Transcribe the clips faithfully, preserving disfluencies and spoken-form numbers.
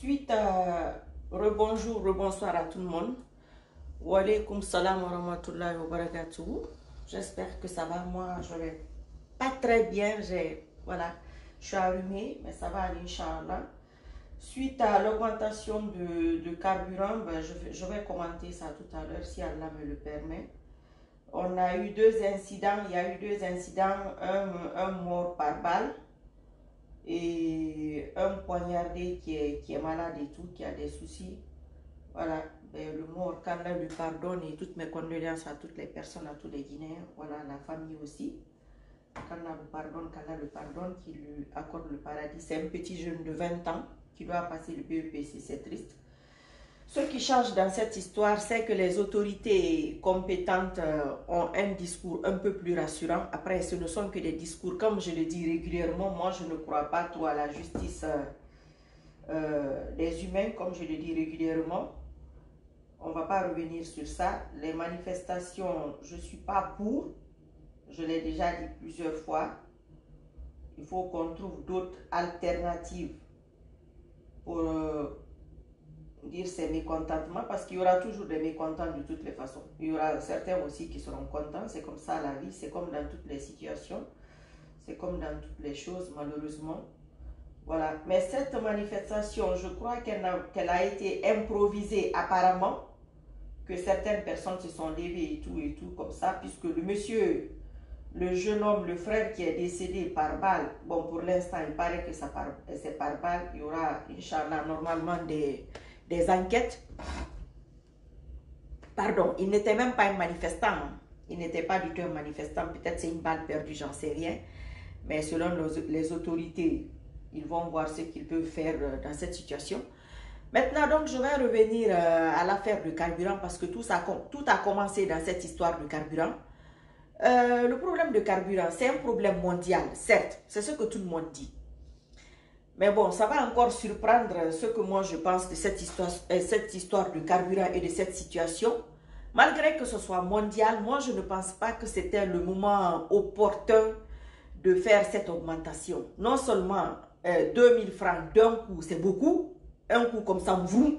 suite à rebonjour, rebonsoir à tout le monde. Wa alaykoum salam wa rahmatullahi wa barakatuh. J'espère que ça va. Moi, je vais pas très bien. J'ai, voilà, je suis allumée, mais ça va aller, Inch'Allah. Suite à l'augmentation de, de carburant, ben, je, vais, je vais commenter ça tout à l'heure, si Allah me le permet. On a eu deux incidents. Il y a eu deux incidents. Un, un mort par balle et un poignardé qui est, qui est malade et tout, qui a des soucis. Voilà, ben, le mort, qu'Allah lui pardonne, et toutes mes condoléances à toutes les personnes, à tous les Guinéens, voilà, la famille aussi. Qu'Allah le pardonne, qu'Allah le pardonne, qu'il lui accorde le paradis. C'est un petit jeune de vingt ans qui doit passer le B E P C, c'est triste. Ce qui change dans cette histoire, c'est que les autorités compétentes euh, ont un discours un peu plus rassurant. Après, ce ne sont que des discours, comme je le dis régulièrement, moi je ne crois pas trop à la justice euh, euh, des humains, comme je le dis régulièrement. On ne va pas revenir sur ça. Les manifestations, je ne suis pas pour. Je l'ai déjà dit plusieurs fois. Il faut qu'on trouve d'autres alternatives pour euh, dire ces mécontentements, parce qu'il y aura toujours des mécontents de toutes les façons. Il y aura certains aussi qui seront contents. C'est comme ça la vie, c'est comme dans toutes les situations. C'est comme dans toutes les choses, malheureusement. Voilà. Mais cette manifestation, je crois qu'elle a, qu'elle a été improvisée apparemment, que certaines personnes se sont levées et tout et tout comme ça, puisque le monsieur, le jeune homme, le frère qui est décédé par balle, bon, pour l'instant il paraît que c'est par balle. Il y aura, Inch'Allah, normalement des, des enquêtes. Pardon, il n'était même pas un manifestant, hein. Il n'était pas du tout un manifestant, peut-être c'est une balle perdue, j'en sais rien, mais selon les autorités, ils vont voir ce qu'ils peuvent faire dans cette situation. Maintenant, donc, je vais revenir euh, à l'affaire du carburant, parce que tout, ça, tout a commencé dans cette histoire du carburant. Euh, le problème de carburant, c'est un problème mondial, certes, c'est ce que tout le monde dit. Mais bon, ça va encore surprendre ce que moi je pense de cette histoire, euh, cette histoire de carburant et de cette situation. Malgré que ce soit mondial, moi je ne pense pas que c'était le moment opportun de faire cette augmentation. Non seulement euh, deux mille francs d'un coup, c'est beaucoup. Un coup comme ça, vroom,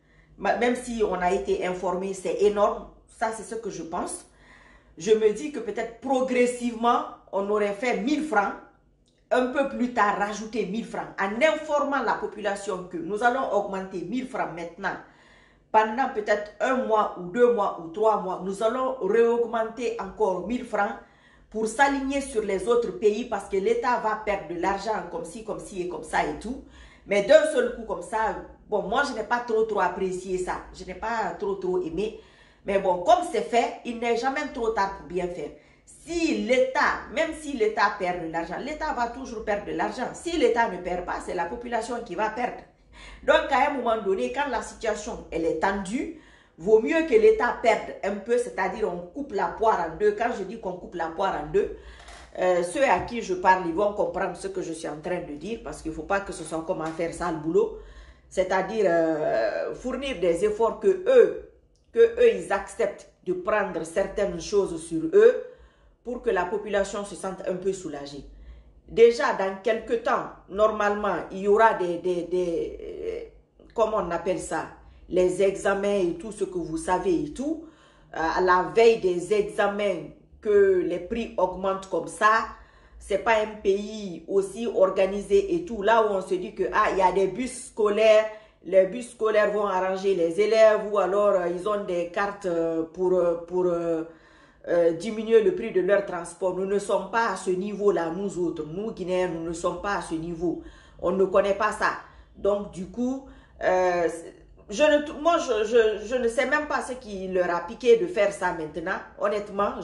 même si on a été informé, c'est énorme. Ça, c'est ce que je pense. Je me dis que peut-être progressivement, on aurait fait mille francs. Un peu plus tard, rajouter mille francs. En informant la population que nous allons augmenter mille francs maintenant. Pendant peut-être un mois ou deux mois ou trois mois, nous allons réaugmenter encore mille francs pour s'aligner sur les autres pays, parce que l'État va perdre de l'argent comme ci, comme ci et comme ça et tout. Mais d'un seul coup comme ça, bon, moi je n'ai pas trop trop apprécié ça. Je n'ai pas trop trop aimé. Mais bon, comme c'est fait, il n'est jamais trop tard pour bien faire. Si l'État, même si l'État perd de l'argent, l'État va toujours perdre de l'argent. Si l'État ne perd pas, c'est la population qui va perdre. Donc à un moment donné, quand la situation elle est tendue, vaut mieux que l'État perde un peu, c'est-à-dire on coupe la poire en deux. Quand je dis qu'on coupe la poire en deux, Euh, ceux à qui je parle, ils vont comprendre ce que je suis en train de dire, parce qu'il ne faut pas que ce soit comment faire ça le boulot. C'est-à-dire euh, fournir des efforts que eux, que eux, ils acceptent de prendre certaines choses sur eux pour que la population se sente un peu soulagée. Déjà, dans quelques temps, normalement, il y aura des, des, des euh, comment on appelle ça, les examens et tout ce que vous savez et tout. Euh, à la veille des examens, que les prix augmentent comme ça, c'est pas un pays aussi organisé et tout, là où on se dit que ah, il y a des bus scolaires, les bus scolaires vont arranger les élèves, ou alors euh, ils ont des cartes euh, pour, euh, pour euh, euh, diminuer le prix de leur transport. Nous ne sommes pas à ce niveau-là, nous autres, nous Guinéens, nous ne sommes pas à ce niveau. On ne connaît pas ça. Donc du coup, euh, Je ne, moi, je, je, je ne sais même pas ce qui leur a piqué de faire ça maintenant. Honnêtement,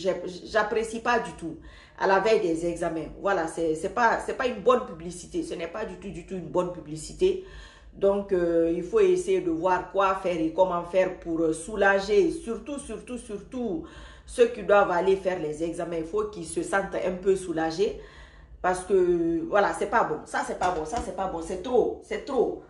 je n'apprécie pas du tout. À la veille des examens. Voilà, c'est c'est pas, c'est pas une bonne publicité. Ce n'est pas du tout, du tout une bonne publicité. Donc, euh, il faut essayer de voir quoi faire et comment faire pour soulager, surtout, surtout, surtout ceux qui doivent aller faire les examens. Il faut qu'ils se sentent un peu soulagés. Parce que, voilà, c'est pas bon. Ça, c'est pas bon. Ça, c'est pas bon. C'est trop. C'est trop.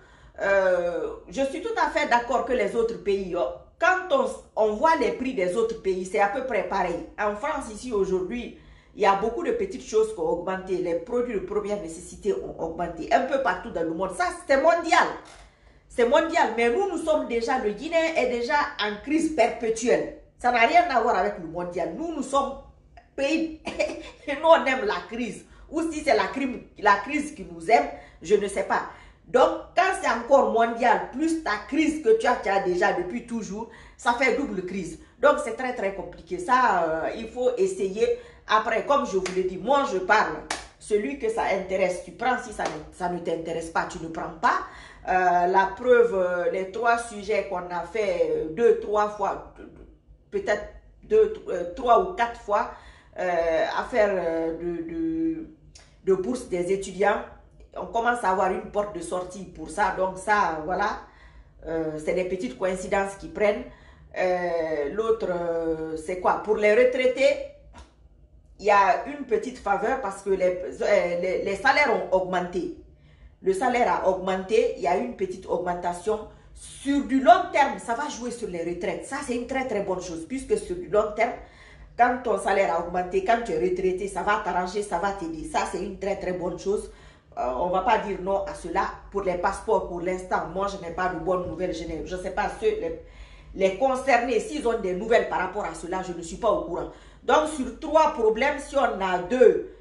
Euh, je suis tout à fait d'accord que les autres pays, quand on, on voit les prix des autres pays, c'est à peu près pareil. En France, ici, aujourd'hui, il y a beaucoup de petites choses qui ont augmenté. Les produits de première nécessité ont augmenté un peu partout dans le monde. Ça, c'est mondial. c'est mondial. Mais nous, nous sommes déjà, le Guinée est déjà en crise perpétuelle. Ça n'a rien à voir avec le mondial. Nous, nous sommes pays, et nous, on aime la crise. Ou si c'est la, la crise qui nous aime, je ne sais pas. Donc, quand c'est encore mondial, plus ta crise que tu as, tu as déjà depuis toujours, ça fait double crise. Donc, c'est très, très compliqué. Ça, euh, il faut essayer. Après, comme je vous l'ai dit, moi, je parle. Celui que ça intéresse, tu prends. Si ça ne, ça ne t'intéresse pas, tu ne prends pas. Euh, la preuve, euh, les trois sujets qu'on a fait euh, deux, trois fois, peut-être deux, euh, trois ou quatre fois, euh, à faire euh, de, de, de bourse des étudiants. On commence à avoir une porte de sortie pour ça. Donc ça, voilà, euh, c'est des petites coïncidences qui prennent. Euh, L'autre, euh, c'est quoi? Pour les retraités, il y a une petite faveur parce que les, euh, les, les salaires ont augmenté. Le salaire a augmenté, il y a une petite augmentation. Sur du long terme, ça va jouer sur les retraites. Ça, c'est une très très bonne chose puisque sur du long terme, quand ton salaire a augmenté, quand tu es retraité, ça va t'arranger, ça va t'aider. Ça, c'est une très très bonne chose. Euh, on ne va pas dire non à cela. Pour les passeports, pour l'instant, moi, je n'ai pas de bonnes nouvelles. Je ne sais pas ceux, les, les concernés, s'ils ont des nouvelles par rapport à cela, je ne suis pas au courant. Donc, sur trois problèmes, si on a deux,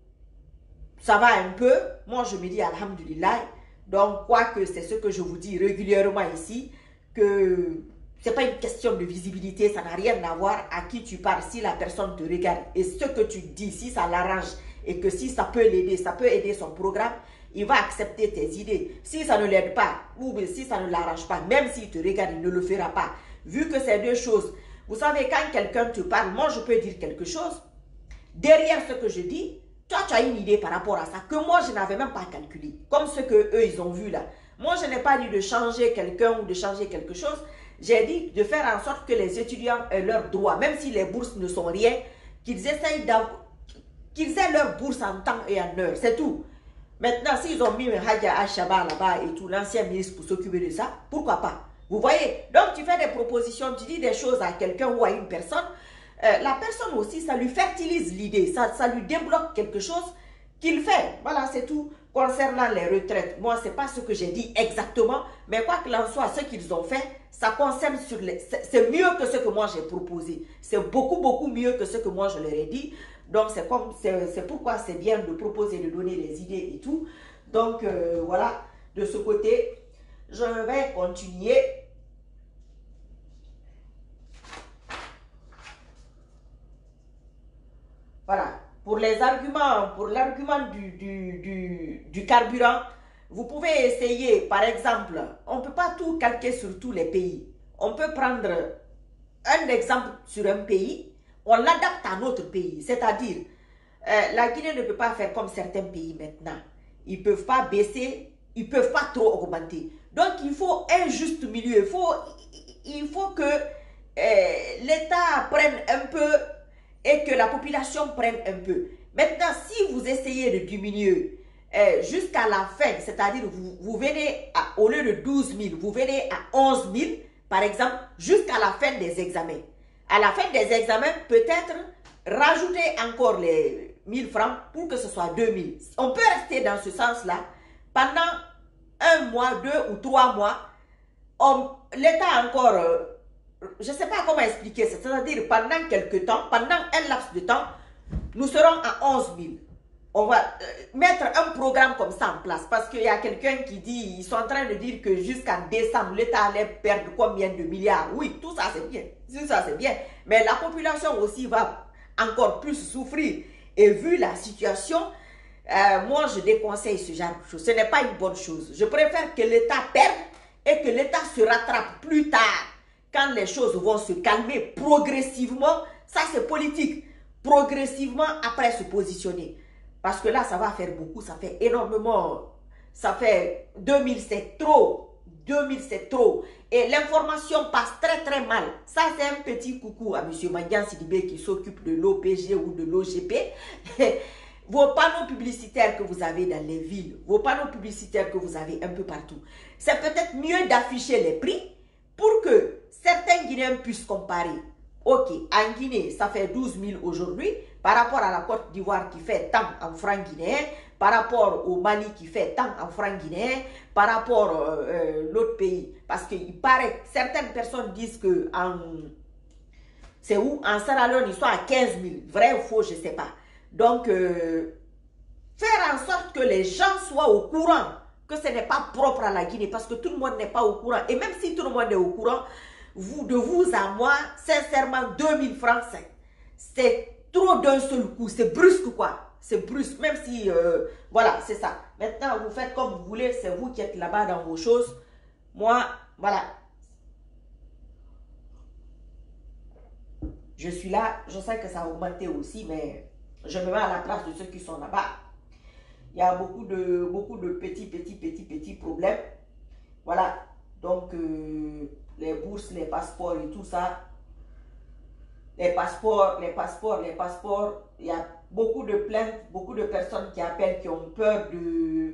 ça va un peu. Moi, je me dis alhamdulillah. Donc, quoique c'est ce que je vous dis régulièrement ici, que ce n'est pas une question de visibilité, ça n'a rien à voir à qui tu parles, si la personne te regarde. Et ce que tu dis, si ça l'arrange, et que si ça peut l'aider, ça peut aider son programme, il va accepter tes idées. Si ça ne l'aide pas, ou si ça ne l'arrange pas, même s'il te regarde, il ne le fera pas. Vu que c'est deux choses, vous savez, quand quelqu'un te parle, moi je peux dire quelque chose, derrière ce que je dis, toi tu as une idée par rapport à ça, que moi je n'avais même pas calculé, comme ce que eux ils ont vu là. Moi je n'ai pas dit de changer quelqu'un ou de changer quelque chose, j'ai dit de faire en sorte que les étudiants aient leurs droits, même si les bourses ne sont rien, qu'ils essayent d'avoir, qu'ils aient leur bourse en temps et en heure, c'est tout. Maintenant, s'ils ont mis Hadja Ashaba là-bas et tout, l'ancien ministre pour s'occuper de ça, pourquoi pas? Vous voyez? Donc, tu fais des propositions, tu dis des choses à quelqu'un ou à une personne, euh, la personne aussi, ça lui fertilise l'idée, ça, ça lui débloque quelque chose qu'il fait. Voilà, c'est tout. Concernant les retraites, moi, ce n'est pas ce que j'ai dit exactement, mais quoi qu'il en soit, ce qu'ils ont fait, ça concerne sur les... C'est mieux que ce que moi j'ai proposé. C'est beaucoup, beaucoup mieux que ce que moi je leur ai dit. Donc, c'est comme, c'est pourquoi c'est bien de proposer, de donner les idées et tout. Donc, euh, voilà, de ce côté, je vais continuer. Voilà, pour les arguments, pour l'argument du, du, du, du carburant, vous pouvez essayer, par exemple, on ne peut pas tout calquer sur tous les pays. On peut prendre un exemple sur un pays, on l'adapte à notre pays. C'est-à-dire, euh, la Guinée ne peut pas faire comme certains pays maintenant. Ils ne peuvent pas baisser, ils ne peuvent pas trop augmenter. Donc, il faut un juste milieu. Il faut, il faut que euh, l'État prenne un peu et que la population prenne un peu. Maintenant, si vous essayez de diminuer euh, jusqu'à la fin, c'est-à-dire vous, vous venez à, au lieu de douze mille, vous venez à onze mille, par exemple, jusqu'à la fin des examens. À la fin des examens, peut-être rajouter encore les mille francs pour que ce soit deux mille. On peut rester dans ce sens-là pendant un mois, deux ou trois mois. L'État encore, euh, je ne sais pas comment expliquer ça, c'est-à-dire pendant quelques temps, pendant un laps de temps, nous serons à onze mille. On va euh, mettre un programme comme ça en place parce qu'il y a quelqu'un qui dit, ils sont en train de dire que jusqu'en décembre, l'État allait perdre combien de milliards. Oui, tout ça c'est bien, tout ça c'est bien. Mais la population aussi va encore plus souffrir. Et vu la situation, euh, moi je déconseille ce genre de choses. Ce n'est pas une bonne chose. Je préfère que l'État perde et que l'État se rattrape plus tard. Quand les choses vont se calmer progressivement, ça c'est politique. Progressivement après se positionner. Parce que là, ça va faire beaucoup, ça fait énormément. Ça fait deux mille, c'est trop. deux mille, c'est trop. Et l'information passe très très mal. Ça, c'est un petit coucou à M. Mandian Sidibé qui s'occupe de l'O P G ou de l'O G P. Vos panneaux publicitaires que vous avez dans les villes, vos panneaux publicitaires que vous avez un peu partout, c'est peut-être mieux d'afficher les prix pour que certains Guinéens puissent comparer. ok, en Guinée, ça fait douze mille aujourd'hui, par rapport à la Côte d'Ivoire qui fait tant en francs guinéens, par rapport au Mali qui fait tant en francs guinéens, par rapport à euh, euh, l'autre pays. Parce qu'il paraît que certaines personnes disent que en... C'est où? En Sierra Leone, ils sont à quinze mille. Vrai ou faux, je ne sais pas. Donc, euh, faire en sorte que les gens soient au courant que ce n'est pas propre à la Guinée, parce que tout le monde n'est pas au courant. Et même si tout le monde est au courant, vous, de vous à moi, sincèrement, deux mille francs, c'est trop d'un seul coup. C'est brusque, quoi. C'est brusque, même si, euh, voilà, c'est ça. Maintenant, vous faites comme vous voulez, c'est vous qui êtes là-bas dans vos choses. Moi, voilà. Je suis là, je sais que ça a augmenté aussi, mais je me mets à la place de ceux qui sont là-bas. Il y a beaucoup de, beaucoup de petits, petits, petits, petits problèmes. Voilà. Donc, euh, les bourses, les passeports et tout ça. Les passeports, les passeports, les passeports. Il y a beaucoup de plaintes, beaucoup de personnes qui appellent, qui ont peur de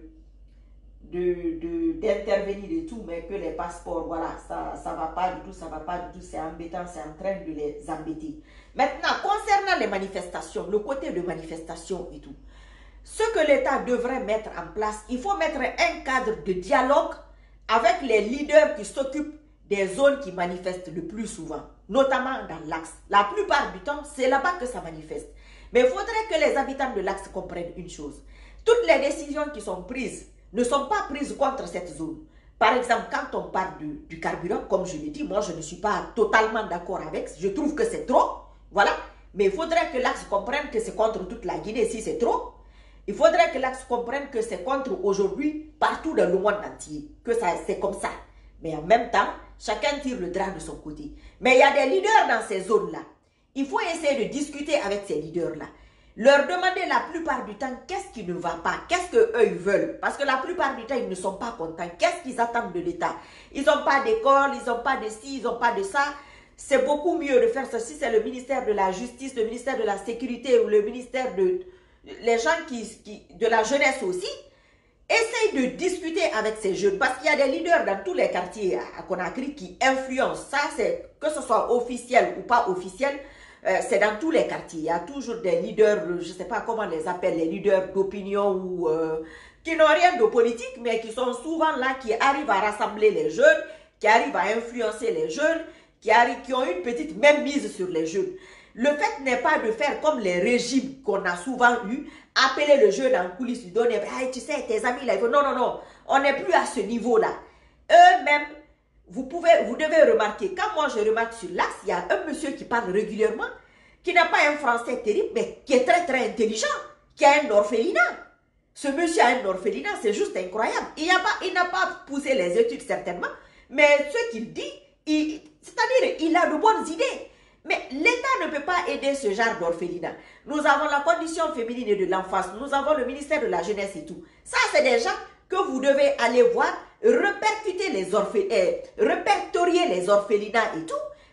d'intervenir de, de, et tout, mais que les passeports, voilà, ça ça va pas du tout, ça va pas du tout, c'est embêtant, c'est en train de les embêter. Maintenant, concernant les manifestations, le côté de manifestation et tout, ce que l'État devrait mettre en place, il faut mettre un cadre de dialogue avec les leaders qui s'occupent des zones qui manifestent le plus souvent, notamment dans l'Axe. La plupart du temps, c'est là-bas que ça manifeste. Mais il faudrait que les habitants de l'Axe comprennent une chose. Toutes les décisions qui sont prises ne sont pas prises contre cette zone. Par exemple, quand on parle de, du carburant, comme je l'ai dit, moi je ne suis pas totalement d'accord avec, je trouve que c'est trop, voilà. Mais il faudrait que l'Axe comprenne que c'est contre toute la Guinée si c'est trop. Il faudrait que l'Axe comprenne que c'est contre aujourd'hui partout dans le monde entier, que c'est comme ça. Mais en même temps, chacun tire le drap de son côté. Mais il y a des leaders dans ces zones-là. Il faut essayer de discuter avec ces leaders-là. Leur demander la plupart du temps qu'est-ce qui ne va pas, qu'est-ce qu'eux ils veulent. Parce que la plupart du temps, ils ne sont pas contents. Qu'est-ce qu'ils attendent de l'État? Ils n'ont pas d'école, ils n'ont pas de ci, ils n'ont pas de ça. C'est beaucoup mieux de faire ça. Si c'est le ministère de la Justice, le ministère de la Sécurité ou le ministère de... les gens qui, qui de la jeunesse aussi, essayent de discuter avec ces jeunes. Parce qu'il y a des leaders dans tous les quartiers à Conakry qui influencent. Ça, c'est que ce soit officiel ou pas officiel. Euh, c'est dans tous les quartiers. Il y a toujours des leaders, je ne sais pas comment on les appelle, les leaders d'opinion ou euh, qui n'ont rien de politique, mais qui sont souvent là, qui arrivent à rassembler les jeunes, qui arrivent à influencer les jeunes, qui, arrivent, qui ont une petite même mise sur les jeunes. Le fait n'est pas de faire comme les régimes qu'on a souvent eu, appeler le jeune en coulisses, lui donner, hey, tu sais, tes amis là, ils vont, non, non, non, on n'est plus à ce niveau-là. Eux-mêmes, Vous, pouvez, vous devez remarquer, quand moi je remarque sur l'Axe, il y a un monsieur qui parle régulièrement, qui n'a pas un français terrible, mais qui est très très intelligent, qui a un orphelinat. Ce monsieur a un orphelinat, c'est juste incroyable. Il n'a pas, pas poussé les études certainement, mais ce qu'il dit, c'est-à-dire il a de bonnes idées. Mais l'État ne peut pas aider ce genre d'orphelinat. Nous avons la condition féminine et de l'enfance, nous avons le ministère de la jeunesse et tout. Ça, c'est des gens que vous devez aller voir, répercuter les orphelins, eh, répertorier les orphelinats et tout,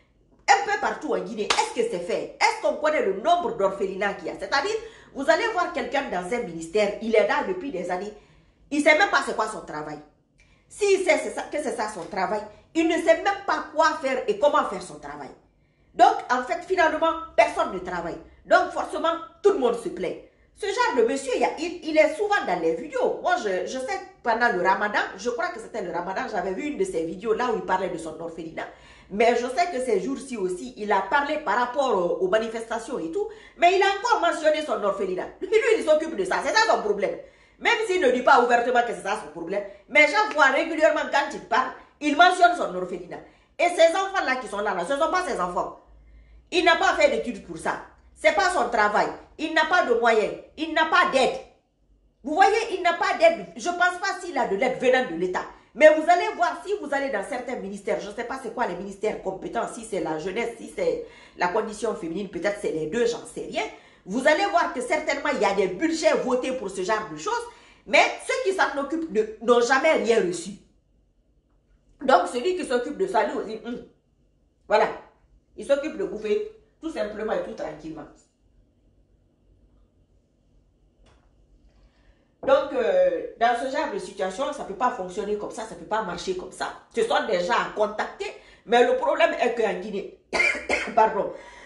un peu partout en Guinée. Est-ce que c'est fait? Est-ce qu'on connaît le nombre d'orphelinats qu'il y a? C'est-à-dire, vous allez voir quelqu'un dans un ministère, il est là depuis des années, il ne sait même pas c'est quoi son travail. S'il sait ça, que c'est ça son travail, il ne sait même pas quoi faire et comment faire son travail. Donc, en fait, finalement, personne ne travaille. Donc, forcément, tout le monde se plaint. Ce genre de monsieur, il, il est souvent dans les vidéos. Moi, je, je sais, pendant le ramadan, je crois que c'était le ramadan, j'avais vu une de ses vidéos là où il parlait de son orphelinat. Mais je sais que ces jours-ci aussi, il a parlé par rapport aux, aux manifestations et tout. Mais il a encore mentionné son orphelinat. Lui, lui il s'occupe de ça. C'est ça son problème. Même s'il ne dit pas ouvertement que c'est ça son problème. Mais chaque fois, régulièrement, quand il parle, il mentionne son orphelinat. Et ces enfants-là qui sont là, là, ce ne sont pas ses enfants. Il n'a pas fait d'études pour ça. Ce n'est pas son travail. Il n'a pas de moyens. Il n'a pas d'aide. Vous voyez, il n'a pas d'aide. Je ne pense pas s'il a de l'aide venant de l'État. Mais vous allez voir, si vous allez dans certains ministères, je ne sais pas c'est quoi les ministères compétents, si c'est la jeunesse, si c'est la condition féminine, peut-être c'est les deux, j'en sais rien. Vous allez voir que certainement, il y a des budgets votés pour ce genre de choses, mais ceux qui s'en occupent n'ont jamais rien reçu. Donc, celui qui s'occupe de ça, lui aussi, hum, voilà, il s'occupe de bouffer tout simplement et tout tranquillement. Donc, euh, dans ce genre de situation, ça ne peut pas fonctionner comme ça, ça ne peut pas marcher comme ça. Ce sont des gens à contacter, mais le problème est qu'en Guinée, pardon,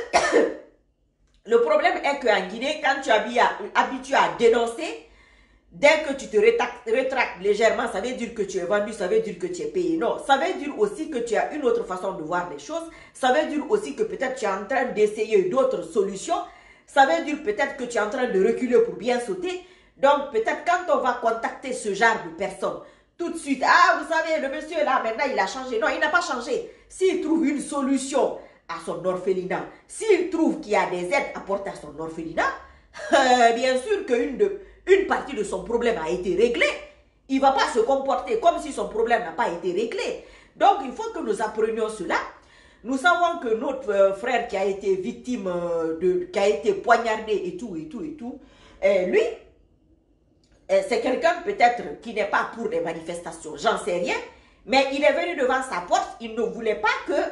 le problème est qu'en Guinée, quand tu es habitué à dénoncer, dès que tu te rétractes, rétractes légèrement, ça veut dire que tu es vendu, ça veut dire que tu es payé. Non, ça veut dire aussi que tu as une autre façon de voir les choses. Ça veut dire aussi que peut-être tu es en train d'essayer d'autres solutions. Ça veut dire peut-être que tu es en train de reculer pour bien sauter. Donc peut-être quand on va contacter ce genre de personnes, tout de suite, ah vous savez, le monsieur là, maintenant il a changé. Non, il n'a pas changé. S'il trouve une solution à son orphelinat, s'il trouve qu'il y a des aides apportées à son orphelinat, euh, bien sûr qu'une de... une partie de son problème a été réglée, il ne va pas se comporter comme si son problème n'a pas été réglé. Donc, il faut que nous apprenions cela. Nous savons que notre euh, frère qui a été victime, euh, de, qui a été poignardé et tout, et tout, et tout, euh, lui, euh, c'est quelqu'un peut-être qui n'est pas pour les manifestations, j'en sais rien, mais il est venu devant sa porte, il ne voulait pas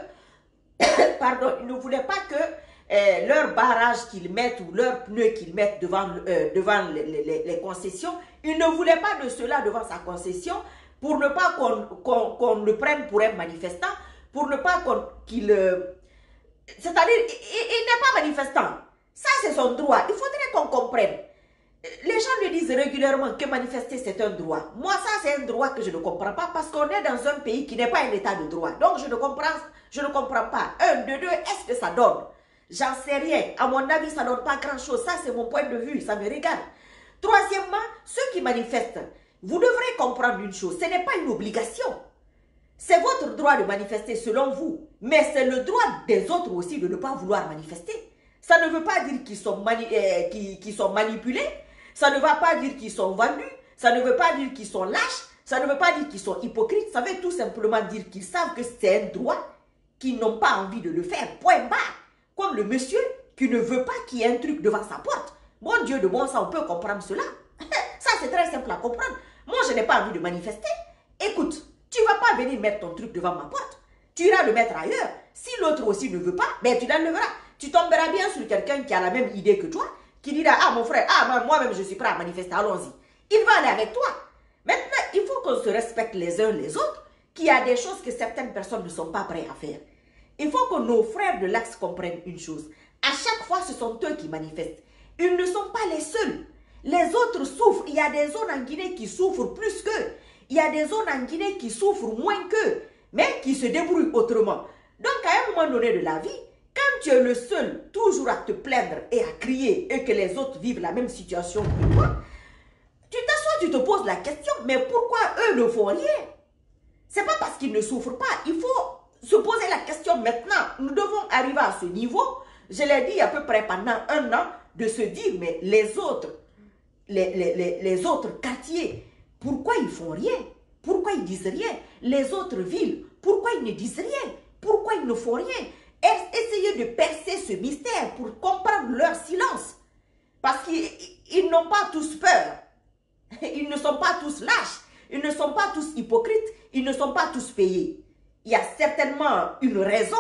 que, pardon, il ne voulait pas que Euh, leur barrage qu'ils mettent ou leurs pneus qu'ils mettent devant, euh, devant les, les, les concessions, ils ne voulaient pas de cela devant sa concession pour ne pas qu'on qu'on, qu'on le prenne pour un manifestant, pour ne pas qu'on, qu'il... Euh, c'est-à-dire, il, il n'est pas manifestant. Ça, c'est son droit. Il faudrait qu'on comprenne. Les gens le disent régulièrement que manifester, c'est un droit. Moi, ça, c'est un droit que je ne comprends pas parce qu'on est dans un pays qui n'est pas un état de droit. Donc, je ne comprends, je ne comprends pas. Un, de deux, est-ce que ça donne? J'en sais rien. À mon avis, ça ne donne pas grand-chose. Ça, c'est mon point de vue. Ça me regarde. Troisièmement, ceux qui manifestent, vous devrez comprendre une chose. Ce n'est pas une obligation. C'est votre droit de manifester selon vous. Mais c'est le droit des autres aussi de ne pas vouloir manifester. Ça ne veut pas dire qu'ils sont, mani euh, qu'ils, qu'ils sont manipulés. Ça ne veut pas dire qu'ils sont vendus. Ça ne veut pas dire qu'ils sont lâches. Ça ne veut pas dire qu'ils sont hypocrites. Ça veut tout simplement dire qu'ils savent que c'est un droit, qu'ils n'ont pas envie de le faire. Point barre. Comme le monsieur qui ne veut pas qu'il y ait un truc devant sa porte. Mon Dieu de bon sang, on peut comprendre cela. Ça, c'est très simple à comprendre. Moi, je n'ai pas envie de manifester. Écoute, tu ne vas pas venir mettre ton truc devant ma porte. Tu iras le mettre ailleurs. Si l'autre aussi ne veut pas, ben tu l'enlèveras. Tu tomberas bien sur quelqu'un qui a la même idée que toi, qui dira, ah mon frère, ah moi-même je suis prêt à manifester, allons-y. Il va aller avec toi. Maintenant, il faut qu'on se respecte les uns les autres, qu'il y a des choses que certaines personnes ne sont pas prêtes à faire. Il faut que nos frères de l'Axe comprennent une chose. À chaque fois, ce sont eux qui manifestent. Ils ne sont pas les seuls. Les autres souffrent. Il y a des zones en Guinée qui souffrent plus qu'eux. Il y a des zones en Guinée qui souffrent moins qu'eux, mais qui se débrouillent autrement. Donc, à un moment donné de la vie, quand tu es le seul toujours à te plaindre et à crier et que les autres vivent la même situation que toi, tu t'assois, tu te poses la question, mais pourquoi eux ne font rien? Ce n'est pas parce qu'ils ne souffrent pas. Il faut se poser la question maintenant. Nous devons arriver à ce niveau, je l'ai dit à peu près pendant un an, de se dire, mais les autres, les, les, les, les autres quartiers, pourquoi ils font rien? Pourquoi ils disent rien? Les autres villes, pourquoi ils ne disent rien? Pourquoi ils ne font rien? Essayez de percer ce mystère pour comprendre leur silence. Parce qu'ils n'ont pas tous peur. Ils ne sont pas tous lâches. Ils ne sont pas tous hypocrites. Ils ne sont pas tous payés. Il y a certainement une raison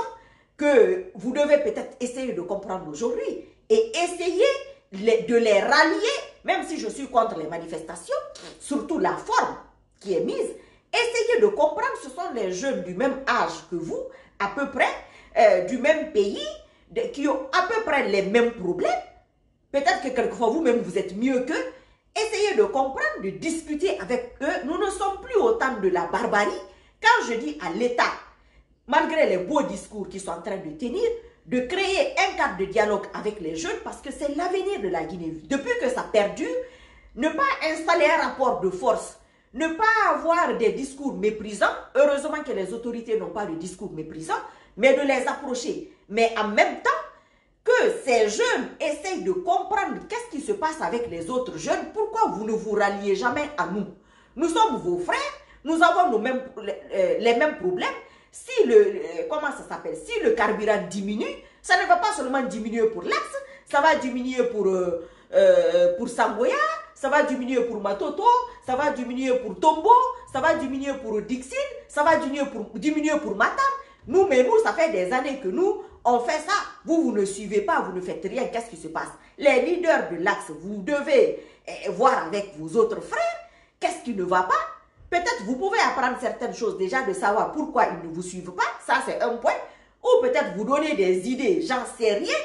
que vous devez peut-être essayer de comprendre aujourd'hui et essayer de les rallier, même si je suis contre les manifestations, surtout la forme qui est mise. Essayez de comprendre, ce sont les jeunes du même âge que vous, à peu près, euh, du même pays, de, qui ont à peu près les mêmes problèmes. Peut-être que quelquefois vous-même vous êtes mieux qu'eux. Essayez de comprendre, de discuter avec eux. Nous ne sommes plus au temps de la barbarie. Quand je dis à l'État, malgré les beaux discours qu'ils sont en train de tenir, de créer un cadre de dialogue avec les jeunes parce que c'est l'avenir de la Guinée. Depuis que ça perdure, ne pas installer un rapport de force, ne pas avoir des discours méprisants, heureusement que les autorités n'ont pas de discours méprisants, mais de les approcher. Mais en même temps, que ces jeunes essayent de comprendre qu'est-ce qui se passe avec les autres jeunes, pourquoi vous ne vous ralliez jamais à nous. Nous sommes vos frères, nous avons nos mêmes, les, les mêmes problèmes. Si le, comment ça s'appelle, si le carburant diminue, ça ne va pas seulement diminuer pour l'Axe, ça va diminuer pour, euh, euh, pour Samboya, ça va diminuer pour Matoto, ça va diminuer pour Tombo, ça va diminuer pour Dixine, ça va diminuer pour, diminuer pour Matam. Nous, mais nous, ça fait des années que nous, on fait ça. Vous, vous ne suivez pas, vous ne faites rien. Qu'est-ce qui se passe? Les leaders de l'Axe, vous devez eh, voir avec vos autres frères qu'est-ce qui ne va pas. Peut-être vous pouvez apprendre certaines choses déjà de savoir pourquoi ils ne vous suivent pas. Ça, c'est un point. Ou peut-être vous donner des idées, j'en sais rien.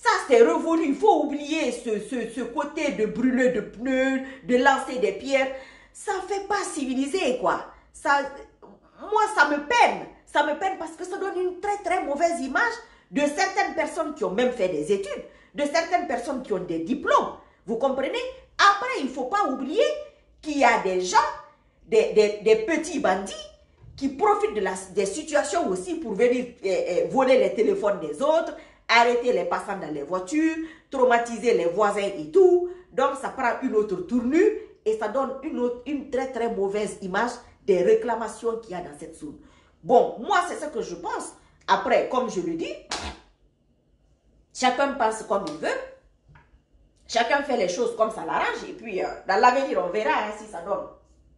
Ça, c'est révolu. Il faut oublier ce, ce, ce côté de brûler de pneus, de lancer des pierres. Ça ne fait pas civilisé, quoi. Ça, moi, ça me peine. Ça me peine parce que ça donne une très, très mauvaise image de certaines personnes qui ont même fait des études, de certaines personnes qui ont des diplômes. Vous comprenez? Après, il ne faut pas oublier qu'il y a des gens, des, des, des petits bandits, qui profitent de la, des situations aussi pour venir eh, eh, voler les téléphones des autres, arrêter les passants dans les voitures, traumatiser les voisins et tout. Donc, ça prend une autre tournure et ça donne une, autre, une très, très mauvaise image des réclamations qu'il y a dans cette zone. Bon, moi, c'est ce que je pense. Après, comme je le dis, chacun pense comme il veut. Chacun fait les choses comme ça l'arrange. Et puis, euh, dans l'avenir, on verra hein, si ça donne.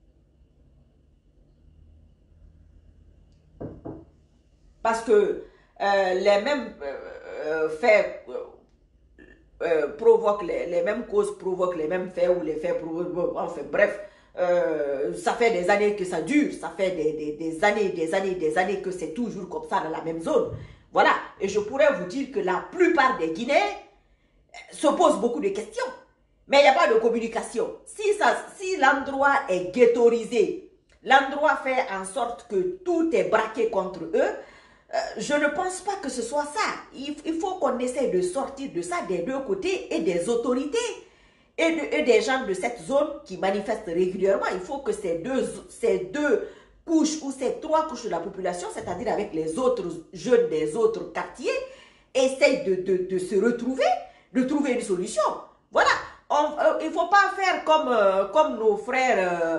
Parce que euh, les mêmes euh, faits euh, euh, provoquent, les, les mêmes causes provoquent les mêmes faits ou les faits provoquent, enfin bref, euh, ça fait des années que ça dure, ça fait des, des, des années, des années, des années que c'est toujours comme ça dans la même zone. Voilà, et je pourrais vous dire que la plupart des Guinéens se posent beaucoup de questions, mais il n'y a pas de communication. Si, ça, si l'endroit est ghettoisé, l'endroit fait en sorte que tout est braqué contre eux, Euh, je ne pense pas que ce soit ça. Il, il faut qu'on essaie de sortir de ça des deux côtés et des autorités et, de, et des gens de cette zone qui manifestent régulièrement. Il faut que ces deux, ces deux couches ou ces trois couches de la population, c'est-à-dire avec les autres jeunes des autres quartiers, essayent de, de, de se retrouver, de trouver une solution. Voilà. On, euh, il ne faut pas faire comme, euh, comme nos frères... Euh,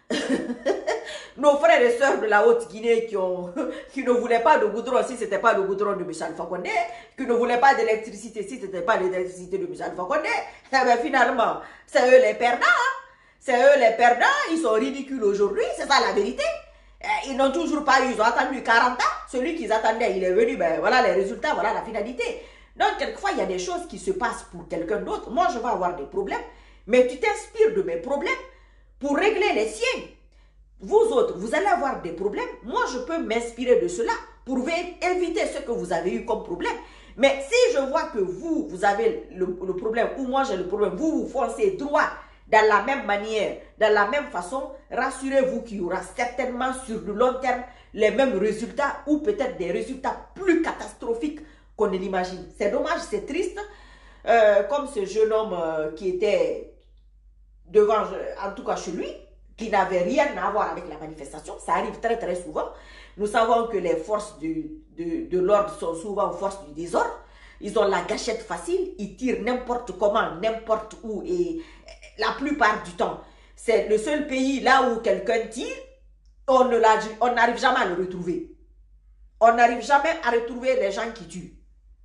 nos frères et sœurs de la Haute-Guinée qui, qui ne voulaient pas de goudron si ce n'était pas le goudron de Michel Fakonde, qui ne voulaient pas d'électricité si ce n'était pas l'électricité de Michel Fakonde, et bien finalement, c'est eux les perdants. Hein? C'est eux les perdants, ils sont ridicules aujourd'hui, c'est ça la vérité. Ils n'ont toujours pas eu, ils ont attendu quarante ans, celui qu'ils attendaient, il est venu, ben voilà les résultats, voilà la finalité. Donc quelquefois, il y a des choses qui se passent pour quelqu'un d'autre. Moi, je vais avoir des problèmes, mais tu t'inspires de mes problèmes pour régler les siens. Vous autres, vous allez avoir des problèmes. Moi, je peux m'inspirer de cela pour éviter ce que vous avez eu comme problème. Mais si je vois que vous, vous avez le, le problème ou moi j'ai le problème, vous vous foncez droit dans la même manière, dans la même façon, rassurez-vous qu'il y aura certainement sur le long terme les mêmes résultats ou peut-être des résultats plus catastrophiques qu'on ne l'imagine. C'est dommage, c'est triste. Euh, comme ce jeune homme euh, qui était devant, en tout cas chez lui, qui n'avait rien à voir avec la manifestation. Ça arrive très très souvent. Nous savons que les forces de, de, de l'ordre sont souvent forces du désordre. Ils ont la gâchette facile, ils tirent n'importe comment, n'importe où et la plupart du temps. C'est le seul pays là où quelqu'un tire, on n'arrive jamais à le retrouver. On n'arrive jamais à retrouver les gens qui tuent.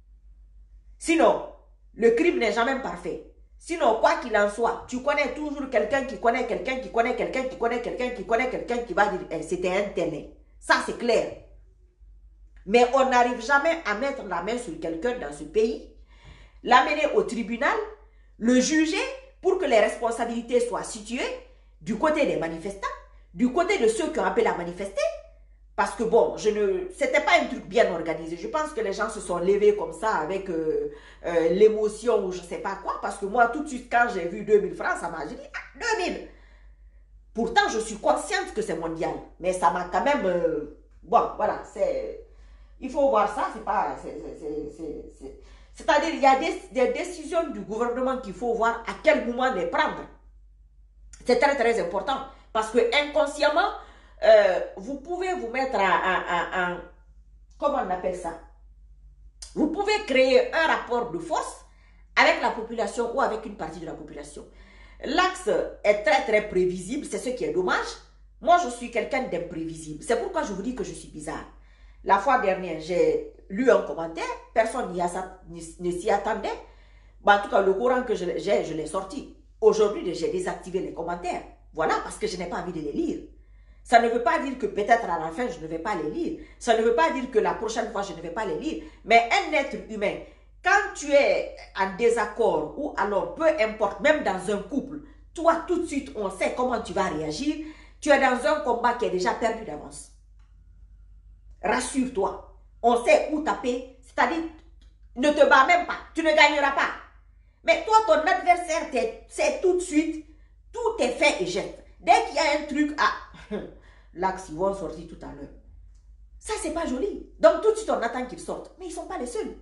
Sinon, le crime n'est jamais parfait. Sinon, quoi qu'il en soit, tu connais toujours quelqu'un qui connaît quelqu'un qui connaît quelqu'un qui connaît quelqu'un qui connaît quelqu'un qui va dire eh, c'était un tel. Ça, c'est clair. Mais on n'arrive jamais à mettre la main sur quelqu'un dans ce pays, l'amener au tribunal, le juger pour que les responsabilités soient situées du côté des manifestants, du côté de ceux qui ont appelé à manifester. Parce que bon, je ne, c'était pas un truc bien organisé. Je pense que les gens se sont levés comme ça avec euh, euh, l'émotion ou je sais pas quoi. Parce que moi, tout de suite, quand j'ai vu deux mille francs, ça m'a dit ah, deux mille. Pourtant, je suis consciente que c'est mondial. Mais ça m'a quand même... Euh, bon, voilà, c'est... Il faut voir ça, c'est pas... C'est-à-dire, il y a des, des décisions du gouvernement qu'il faut voir à quel moment les prendre. C'est très, très important. Parce que inconsciemment... Euh, vous pouvez vous mettre en, en, en, comment on appelle ça? Vous pouvez créer un rapport de force avec la population ou avec une partie de la population. L'axe est très très prévisible, c'est ce qui est dommage. Moi, je suis quelqu'un d'imprévisible. C'est pourquoi je vous dis que je suis bizarre. La fois dernière, j'ai lu un commentaire, personne ne s'y attendait. Bah, en tout cas, le courant que j'ai, je l'ai sorti. Aujourd'hui, j'ai désactivé les commentaires. Voilà, parce que je n'ai pas envie de les lire. Ça ne veut pas dire que peut-être à la fin, je ne vais pas les lire. Ça ne veut pas dire que la prochaine fois, je ne vais pas les lire. Mais un être humain, quand tu es en désaccord ou alors, peu importe, même dans un couple, toi, tout de suite, on sait comment tu vas réagir. Tu es dans un combat qui est déjà perdu d'avance. Rassure-toi. On sait où taper. C'est-à-dire, ne te bat même pas, tu ne gagneras pas. Mais toi, ton adversaire, c'est tout de suite, tout est fait et jette. Dès qu'il y a un truc, ah, l'axe, ils vont sortir tout à l'heure. Ça, c'est pas joli. Donc, tout de suite, on attend qu'ils sortent. Mais ils ne sont pas les seuls.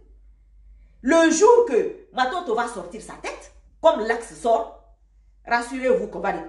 Le jour que Matoto va sortir sa tête, comme l'axe sort, rassurez-vous qu'on va dire,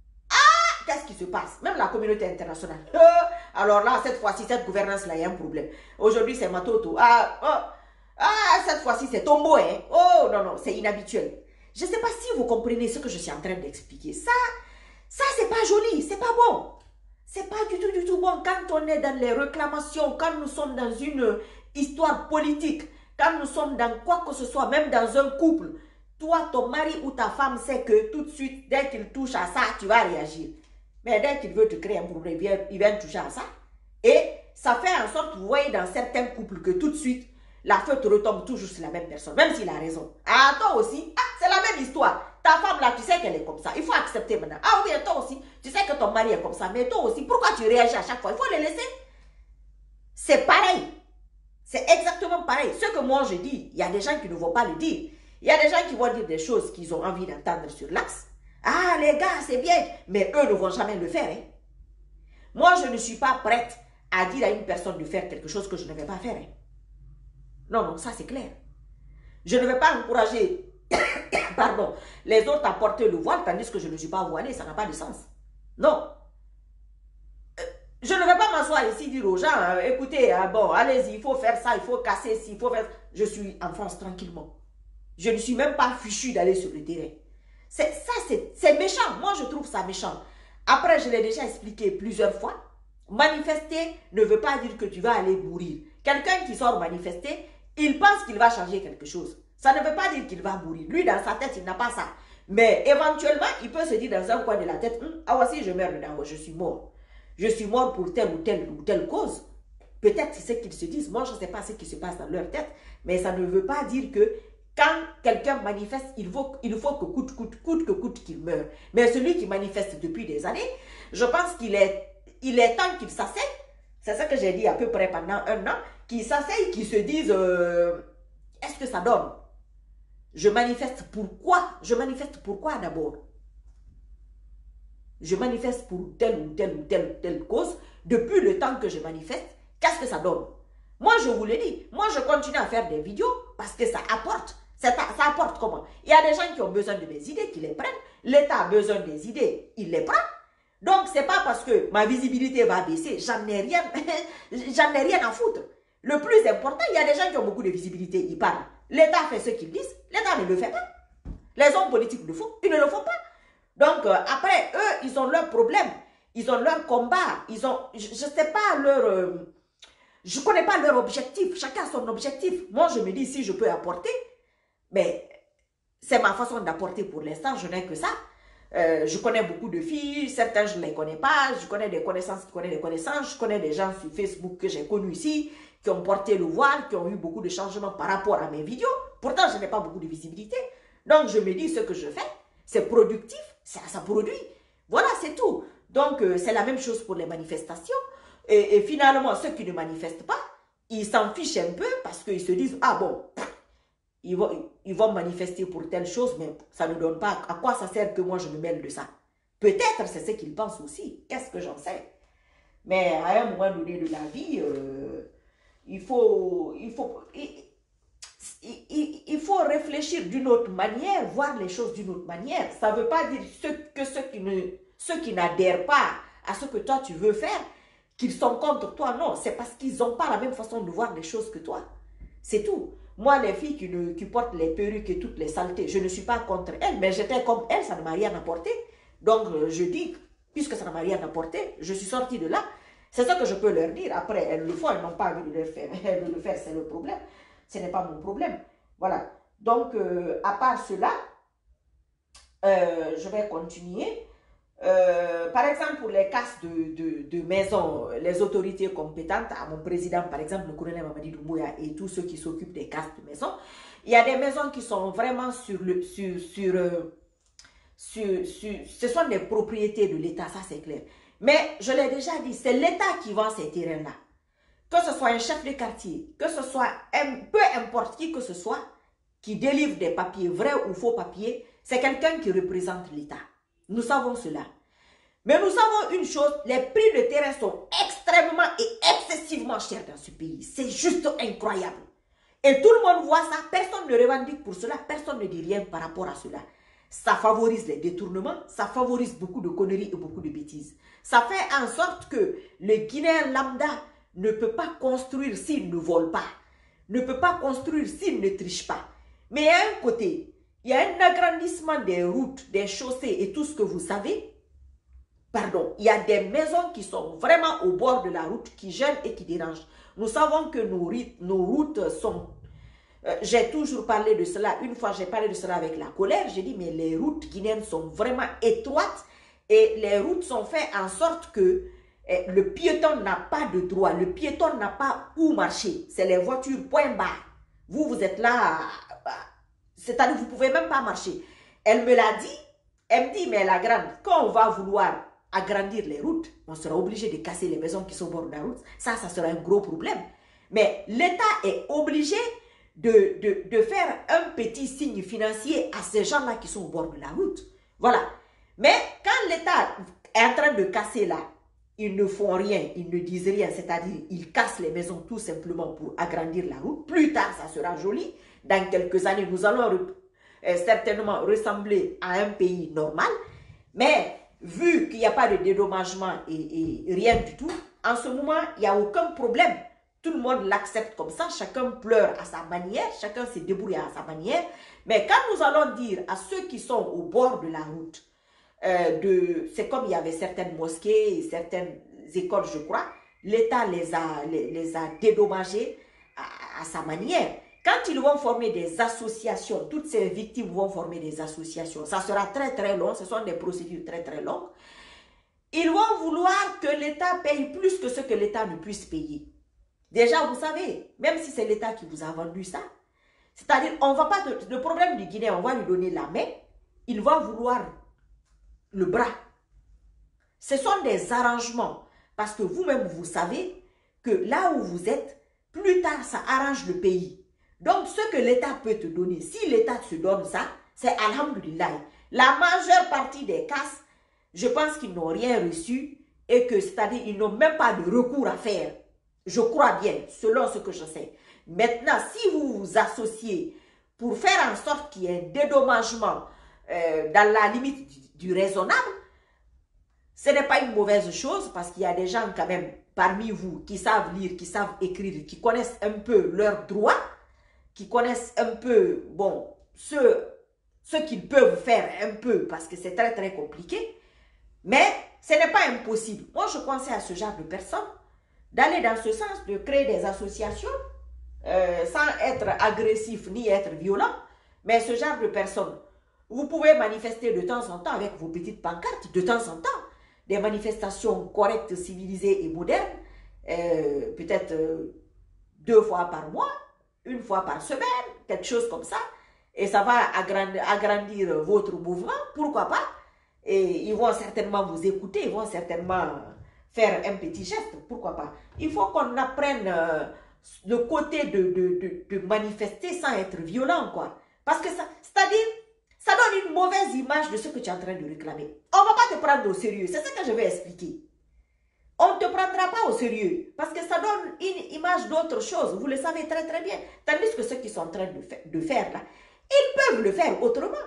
ah, qu'est-ce qui se passe? Même la communauté internationale. Euh, alors là, cette fois-ci, cette gouvernance-là, il y a un problème. Aujourd'hui, c'est Matoto. Ah, oh, ah, cette fois-ci, c'est Tombo. Hein? Oh, non, non, c'est inhabituel. Je ne sais pas si vous comprenez ce que je suis en train d'expliquer. Ça, ça, c'est pas joli, c'est pas bon. C'est pas du tout, du tout bon quand on est dans les réclamations, quand nous sommes dans une histoire politique, quand nous sommes dans quoi que ce soit, même dans un couple. Toi, ton mari ou ta femme sait que tout de suite, dès qu'il touche à ça, tu vas réagir. Mais dès qu'il veut te créer un problème, il vient, il vient toucher à ça. Et ça fait en sorte, vous voyez dans certains couples, que tout de suite, la faute retombe toujours sur la même personne, même s'il a raison. Ah, toi aussi, ah, c'est la même histoire. Ta femme là, tu sais qu'elle est comme ça. Il faut accepter maintenant. Ah oui, toi aussi, tu sais que ton mari est comme ça. Mais toi aussi, pourquoi tu réagis à chaque fois? Il faut le laisser. C'est pareil. C'est exactement pareil. Ce que moi je dis, il y a des gens qui ne vont pas le dire. Il y a des gens qui vont dire des choses qu'ils ont envie d'entendre sur l'axe. Ah, les gars, c'est bien. Mais eux ne vont jamais le faire. Hein. Moi, je ne suis pas prête à dire à une personne de faire quelque chose que je ne vais pas faire. Hein. Non, non, ça c'est clair. Je ne vais pas encourager pardon, les autres à porter le voile tandis que je ne suis pas voilée. Ça n'a pas de sens. Non. Euh, je ne vais pas m'asseoir ici et dire aux gens, euh, écoutez, ah bon, allez-y, il faut faire ça, il faut casser ci, il faut faire... Je suis en France tranquillement. Je ne suis même pas fichu d'aller sur le terrain. Ça, c'est méchant. Moi, je trouve ça méchant. Après, je l'ai déjà expliqué plusieurs fois. Manifester ne veut pas dire que tu vas aller mourir. Quelqu'un qui sort manifester, il pense qu'il va changer quelque chose. Ça ne veut pas dire qu'il va mourir. Lui, dans sa tête, il n'a pas ça. Mais éventuellement, il peut se dire dans un coin de la tête, hm, ah voici, je meurs dedans, je suis mort. Je suis mort pour telle ou telle ou telle cause. Peut-être c'est ce qu'ils se disent. Moi, je ne sais pas ce qui se passe dans leur tête. Mais ça ne veut pas dire que quand quelqu'un manifeste, il faut, il faut que coûte, coûte, coûte que coûte qu'il meure. Mais celui qui manifeste depuis des années, je pense qu'il est, il est temps qu'il s'asseye. C'est ça que j'ai dit à peu près pendant un an. Qu'il s'asseye, qu'il se dise, euh, est-ce que ça donne? Je manifeste pourquoi? Je manifeste pourquoi d'abord? Je manifeste pour telle ou telle ou telle ou telle cause. Depuis le temps que je manifeste, qu'est-ce que ça donne? Moi, je vous le dis. Moi, je continue à faire des vidéos parce que ça apporte. Ça, ça apporte comment? Il y a des gens qui ont besoin de mes idées, qui les prennent. L'État a besoin des idées, il les prend. Donc, ce n'est pas parce que ma visibilité va baisser. J'en ai rien, j'en ai rien à foutre. Le plus important, il y a des gens qui ont beaucoup de visibilité, ils parlent. L'État fait ce qu'ils disent, l'État ne le fait pas. Les hommes politiques le font, ils ne le font pas. Donc, euh, après, eux, ils ont leurs problèmes, ils ont leur combat, ils ont, je ne sais pas leur... Euh, je ne connais pas leur objectif, chacun a son objectif. Moi, je me dis, si je peux apporter, mais c'est ma façon d'apporter pour l'instant, je n'ai que ça. Euh, je connais beaucoup de filles, certains je ne les connais pas, je connais des connaissances qui connaissent des connaissances, je connais des gens sur Facebook que j'ai connus ici, qui ont porté le voile, qui ont eu beaucoup de changements par rapport à mes vidéos. Pourtant, je n'ai pas beaucoup de visibilité. Donc, je me dis, ce que je fais, c'est productif, ça, ça produit. Voilà, c'est tout. Donc, euh, c'est la même chose pour les manifestations. Et, et finalement, ceux qui ne manifestent pas, ils s'en fichent un peu parce qu'ils se disent, ah bon, ils vont, ils vont manifester pour telle chose, mais ça ne donne pas. À quoi ça sert que moi je me mêle de ça? Peut-être c'est ce qu'ils pensent aussi. Qu'est-ce que j'en sais? Mais à un moment donné de la vie, euh, il faut, il faut, il, il, il faut réfléchir d'une autre manière, voir les choses d'une autre manière. Ça ne veut pas dire ce, que ceux qui ne, ceux qui n'adhèrent pas à ce que toi tu veux faire, qu'ils sont contre toi. Non, c'est parce qu'ils n'ont pas la même façon de voir les choses que toi. C'est tout. Moi, les filles qui, ne, qui portent les perruques et toutes les saletés, je ne suis pas contre elles, mais j'étais comme elles, ça ne m'a rien apporté. Donc, je dis, puisque ça ne m'a rien apporté, je suis sortie de là. C'est ça que je peux leur dire. Après, elles le font, elles n'ont pas envie de le faire. Elles veulent le faire, c'est le problème. Ce n'est pas mon problème. Voilà. Donc, euh, à part cela, euh, je vais continuer. Euh, par exemple, pour les casses de, de, de maison, les autorités compétentes, à mon président, par exemple, le colonel Mamadi Doumbouya et tous ceux qui s'occupent des casses de maison, il y a des maisons qui sont vraiment sur le... Sur, sur, euh, sur, sur, ce sont des propriétés de l'État, ça c'est clair. Mais je l'ai déjà dit, c'est l'État qui vend ces terrains-là. que ce soit un chef de quartier, que ce soit un, peu importe qui que ce soit, qui délivre des papiers vrais ou faux papiers, c'est quelqu'un qui représente l'État. Nous savons cela. Mais nous savons une chose, les prix de terrain sont extrêmement et excessivement chers dans ce pays. C'est juste incroyable. Et tout le monde voit ça, personne ne revendique pour cela, personne ne dit rien par rapport à cela. Ça favorise les détournements, ça favorise beaucoup de conneries et beaucoup de bêtises. Ça fait en sorte que le Guinéen lambda ne peut pas construire s'il ne vole pas, ne peut pas construire s'il ne triche pas. Mais à un côté, il y a un agrandissement des routes, des chaussées et tout ce que vous savez. Pardon, il y a des maisons qui sont vraiment au bord de la route, qui gênent et qui dérangent. Nous savons que nos, nos routes sont... Euh, j'ai toujours parlé de cela. Une fois, j'ai parlé de cela avec la colère. J'ai dit, mais les routes guinéennes sont vraiment étroites et les routes sont faites en sorte que eh, le piéton n'a pas de droit. Le piéton n'a pas où marcher. C'est les voitures, point barre. Vous, vous êtes là... C'est-à-dire que vous ne pouvez même pas marcher. Elle me l'a dit. Elle me dit, mais la grande, quand on va vouloir agrandir les routes, on sera obligé de casser les maisons qui sont au bord de la route. Ça, ça sera un gros problème. Mais l'État est obligé de, de, de faire un petit signe financier à ces gens-là qui sont au bord de la route. Voilà. Mais quand l'État est en train de casser là, ils ne font rien, ils ne disent rien, c'est-à-dire ils cassent les maisons tout simplement pour agrandir la route. Plus tard, ça sera joli. Dans quelques années, nous allons euh, certainement ressembler à un pays normal. Mais vu qu'il n'y a pas de dédommagement et, et rien du tout, en ce moment, il n'y a aucun problème. Tout le monde l'accepte comme ça, chacun pleure à sa manière, chacun se débrouille à sa manière. Mais quand nous allons dire à ceux qui sont au bord de la route, euh, de, c'est comme il y avait certaines mosquées et certaines écoles, je crois, l'État les a, les, les a dédommagés à, à sa manière. Quand ils vont former des associations, toutes ces victimes vont former des associations, ça sera très très long, ce sont des procédures très très longues. Ils vont vouloir que l'État paye plus que ce que l'État ne puisse payer. Déjà, vous savez, même si c'est l'État qui vous a vendu ça, c'est-à-dire, on va pas, le problème du Guinée, on va lui donner la main, il va vouloir le bras. Ce sont des arrangements, parce que vous-même, vous savez que là où vous êtes, plus tard, ça arrange le pays. Donc, ce que l'État peut te donner, si l'État te donne ça, c'est alhamdoulilah. La majeure partie des casses, je pense qu'ils n'ont rien reçu et que, c'est-à-dire, ils n'ont même pas de recours à faire. Je crois bien, selon ce que je sais. Maintenant, si vous vous associez pour faire en sorte qu'il y ait un dédommagement euh, dans la limite du, du raisonnable, ce n'est pas une mauvaise chose parce qu'il y a des gens quand même parmi vous qui savent lire, qui savent écrire, qui connaissent un peu leurs droits, qui connaissent un peu, bon, ce, ce qu'ils peuvent faire un peu, parce que c'est très très compliqué, mais ce n'est pas impossible. Moi, je pensais à ce genre de personnes, d'aller dans ce sens, de créer des associations, euh, sans être agressif ni être violent, mais ce genre de personnes, vous pouvez manifester de temps en temps avec vos petites pancartes, de temps en temps, des manifestations correctes, civilisées et modernes, euh, peut-être euh, deux fois par mois, une fois par semaine, quelque chose comme ça, et ça va agrandir, agrandir votre mouvement, pourquoi pas, et ils vont certainement vous écouter, ils vont certainement faire un petit geste, pourquoi pas. Il faut qu'on apprenne euh, le côté de, de, de, de manifester sans être violent, quoi. Parce que ça, c'est-à-dire, ça donne une mauvaise image de ce que tu es en train de réclamer. On ne va pas te prendre au sérieux, c'est ce que je vais expliquer. On ne te prendra pas au sérieux parce que ça donne une image d'autre chose. Vous le savez très très bien. Tandis que ceux qui sont en train de, fa de faire là, ils peuvent le faire autrement.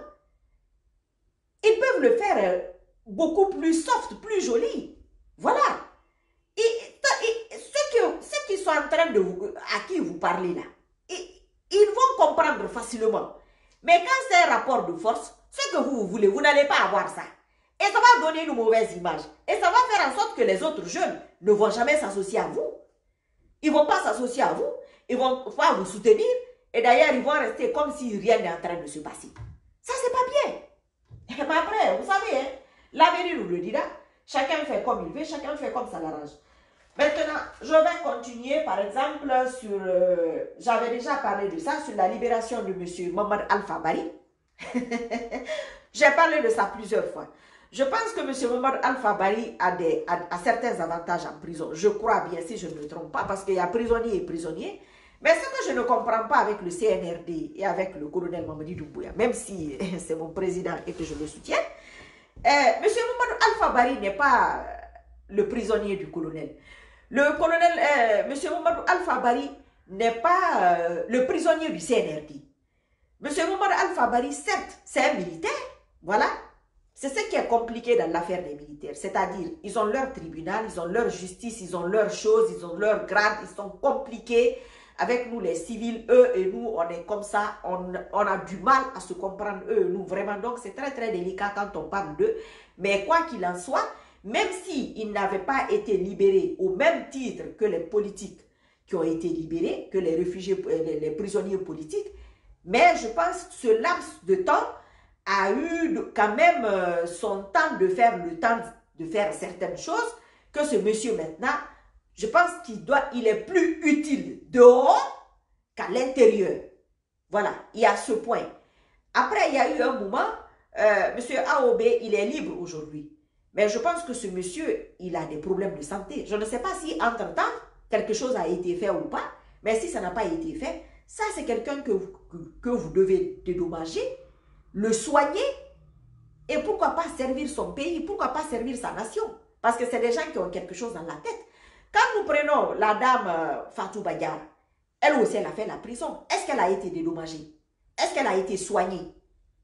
Ils peuvent le faire beaucoup plus soft, plus joli. Voilà. Et, et, ceux, qui, ceux qui sont en train de vous, à qui vous parlez là, et, ils vont comprendre facilement. Mais quand c'est un rapport de force, ce que vous, vous voulez, vous n'allez pas avoir ça. Et ça va donner une mauvaise image. Et ça va faire en sorte que les autres jeunes ne vont jamais s'associer à vous. Ils ne vont pas s'associer à vous. Ils ne vont pas vous soutenir. Et d'ailleurs, ils vont rester comme si rien n'est en train de se passer. Ça, c'est pas bien. Mais après, vous savez, hein, l'avenir nous le dira. Chacun fait comme il veut, chacun fait comme ça l'arrange. Maintenant, je vais continuer, par exemple, sur... Euh, j'avais déjà parlé de ça, sur la libération de M. Mohamed Alpha Bari. J'ai parlé de ça plusieurs fois. Je pense que M. Mohamed Alpha Bari a, des, a, a certains avantages en prison. Je crois bien, si je ne me trompe pas, parce qu'il y a prisonnier et prisonnier. Mais ce que je ne comprends pas avec le C N R D et avec le colonel Mamadi Doumbouya, même si c'est mon président et que je le soutiens, euh, M. Mohamed Alpha Bari n'est pas le prisonnier du colonel. Le colonel, euh, M. Mohamed Alpha Bari n'est pas euh, le prisonnier du C N R D. M. Mohamed Alpha Bari, certes, c'est un militaire, voilà. C'est ce qui est compliqué dans l'affaire des militaires. C'est-à-dire, ils ont leur tribunal, ils ont leur justice, ils ont leurs choses, ils ont leurs grades, ils sont compliqués. Avec nous, les civils, eux et nous, on est comme ça, on, on a du mal à se comprendre, eux et nous, vraiment. Donc, c'est très, très délicat quand on parle d'eux. Mais quoi qu'il en soit, même s'ils n'avaient pas été libérés au même titre que les politiques qui ont été libérés, que les réfugiés, les, les prisonniers politiques, mais je pense que ce laps de temps a eu quand même euh, son temps de faire le temps de faire certaines choses, que ce monsieur maintenant, je pense qu'il doit, il est plus utile dehors qu'à l'intérieur. Voilà, il y a ce point. Après, il y a eu un moment, euh, monsieur A O B, il est libre aujourd'hui. Mais je pense que ce monsieur, il a des problèmes de santé. Je ne sais pas si, entre-temps, quelque chose a été fait ou pas, mais si ça n'a pas été fait, ça, c'est quelqu'un que, que, que vous devez dédommager, le soigner, et pourquoi pas servir son pays, pourquoi pas servir sa nation. Parce que c'est des gens qui ont quelque chose dans la tête. Quand nous prenons la dame euh, Fatou Badiara, elle aussi, elle a fait la prison. Est-ce qu'elle a été dédommagée? Est-ce qu'elle a été soignée?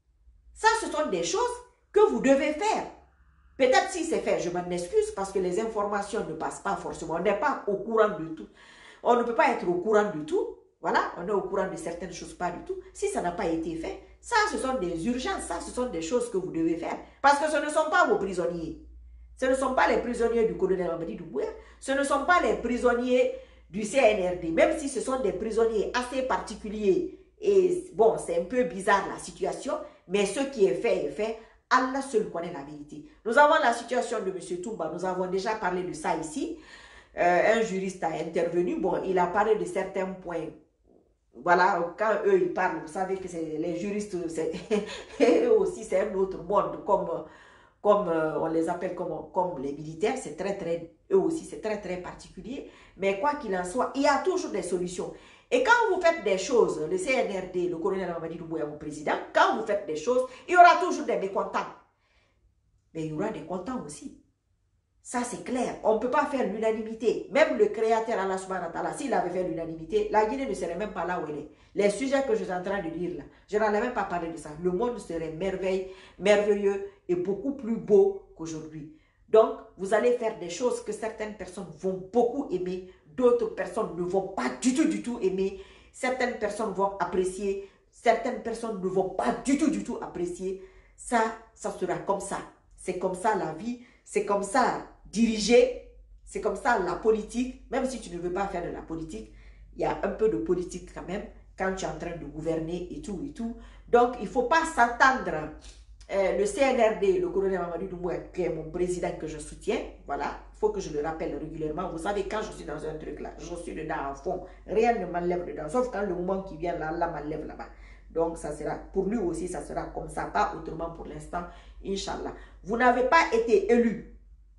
Ça, ce sont des choses que vous devez faire. Peut-être si c'est fait, je m'en excuse parce que les informations ne passent pas forcément. On n'est pas au courant de tout. On ne peut pas être au courant de tout. Voilà, on est au courant de certaines choses, pas du tout. Si ça n'a pas été fait, ça, ce sont des urgences. Ça, ce sont des choses que vous devez faire. Parce que ce ne sont pas vos prisonniers. Ce ne sont pas les prisonniers du colonel Mamadi Doumbouya. Ce ne sont pas les prisonniers du C N R D. Même si ce sont des prisonniers assez particuliers. Et bon, c'est un peu bizarre la situation. Mais ce qui est fait est fait. Allah seul connaît la vérité. Nous avons la situation de M. Toumba. Nous avons déjà parlé de ça ici. Euh, un juriste a intervenu. Bon, il a parlé de certains points. Voilà, quand eux, ils parlent, vous savez que les juristes, eux aussi, c'est un autre monde. Comme... comme euh, on les appelle comme, comme les militaires, c'est très, très, eux aussi, c'est très, très particulier. Mais quoi qu'il en soit, il y a toujours des solutions. Et quand vous faites des choses, le C N R D, le colonel Mamadi Doumbouya, mon président, quand vous faites des choses, il y aura toujours des mécontents. Mais il y aura des contents aussi. Ça, c'est clair. On ne peut pas faire l'unanimité. Même le créateur, Allah subhanahu wa ta'ala, s'il avait fait l'unanimité, la Guinée ne serait même pas là où elle est. Les sujets que je suis en train de dire là, je n'en ai même pas parlé de ça. Le monde serait merveille, merveilleux et beaucoup plus beau qu'aujourd'hui. Donc, vous allez faire des choses que certaines personnes vont beaucoup aimer, d'autres personnes ne vont pas du tout, du tout aimer. Certaines personnes vont apprécier, certaines personnes ne vont pas du tout, du tout apprécier. Ça, ça sera comme ça. C'est comme ça la vie, c'est comme ça diriger, c'est comme ça la politique. Même si tu ne veux pas faire de la politique, il y a un peu de politique quand même quand tu es en train de gouverner et tout et tout. Donc, il ne faut pas s'attendre. Euh, le C N R D, le colonel Mamadi Doumbouya, qui est mon président que je soutiens, voilà, il faut que je le rappelle régulièrement. Vous savez, quand je suis dans un truc là, je suis dedans à fond. Rien ne m'enlève dedans, sauf quand le moment qui vient là, là m'enlève là-bas. Donc, ça sera, pour lui aussi, ça sera comme ça, pas autrement pour l'instant, Inch'Allah. Vous n'avez pas été élus.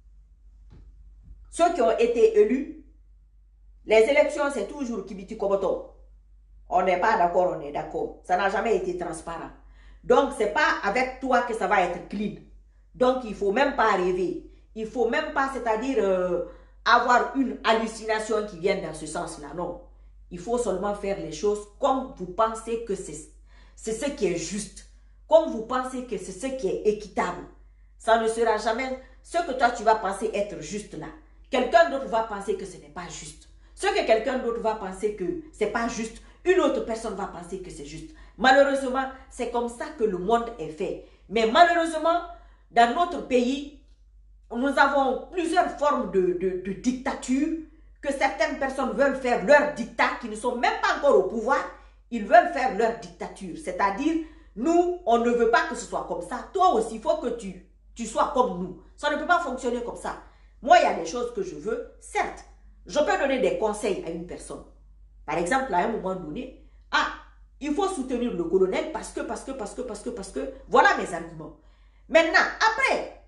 Ceux qui ont été élus, les élections, c'est toujours Kibiti Koboto. On n'est pas d'accord, on est d'accord. Ça n'a jamais été transparent. Donc, ce n'est pas avec toi que ça va être clean. Donc, il ne faut même pas rêver. Il ne faut même pas, c'est-à-dire, euh, avoir une hallucination qui vienne dans ce sens-là. Non. Il faut seulement faire les choses comme vous pensez que c'est ce qui est juste. Comme vous pensez que c'est ce qui est équitable. Ça ne sera jamais ce que toi, tu vas penser être juste là. Quelqu'un d'autre va penser que ce n'est pas juste. Ce que quelqu'un d'autre va penser que ce n'est pas juste, une autre personne va penser que c'est juste. Malheureusement, c'est comme ça que le monde est fait. Mais malheureusement, dans notre pays, nous avons plusieurs formes de, de, de dictature que certaines personnes veulent faire leur dictat, qui ne sont même pas encore au pouvoir. Ils veulent faire leur dictature. C'est-à-dire, nous, on ne veut pas que ce soit comme ça. Toi aussi, il faut que tu, tu sois comme nous. Ça ne peut pas fonctionner comme ça. Moi, il y a des choses que je veux. Certes, je peux donner des conseils à une personne. Par exemple, à un moment donné, ah, il faut soutenir le colonel parce que, parce que, parce que, parce que, parce que, voilà mes arguments. Maintenant, après,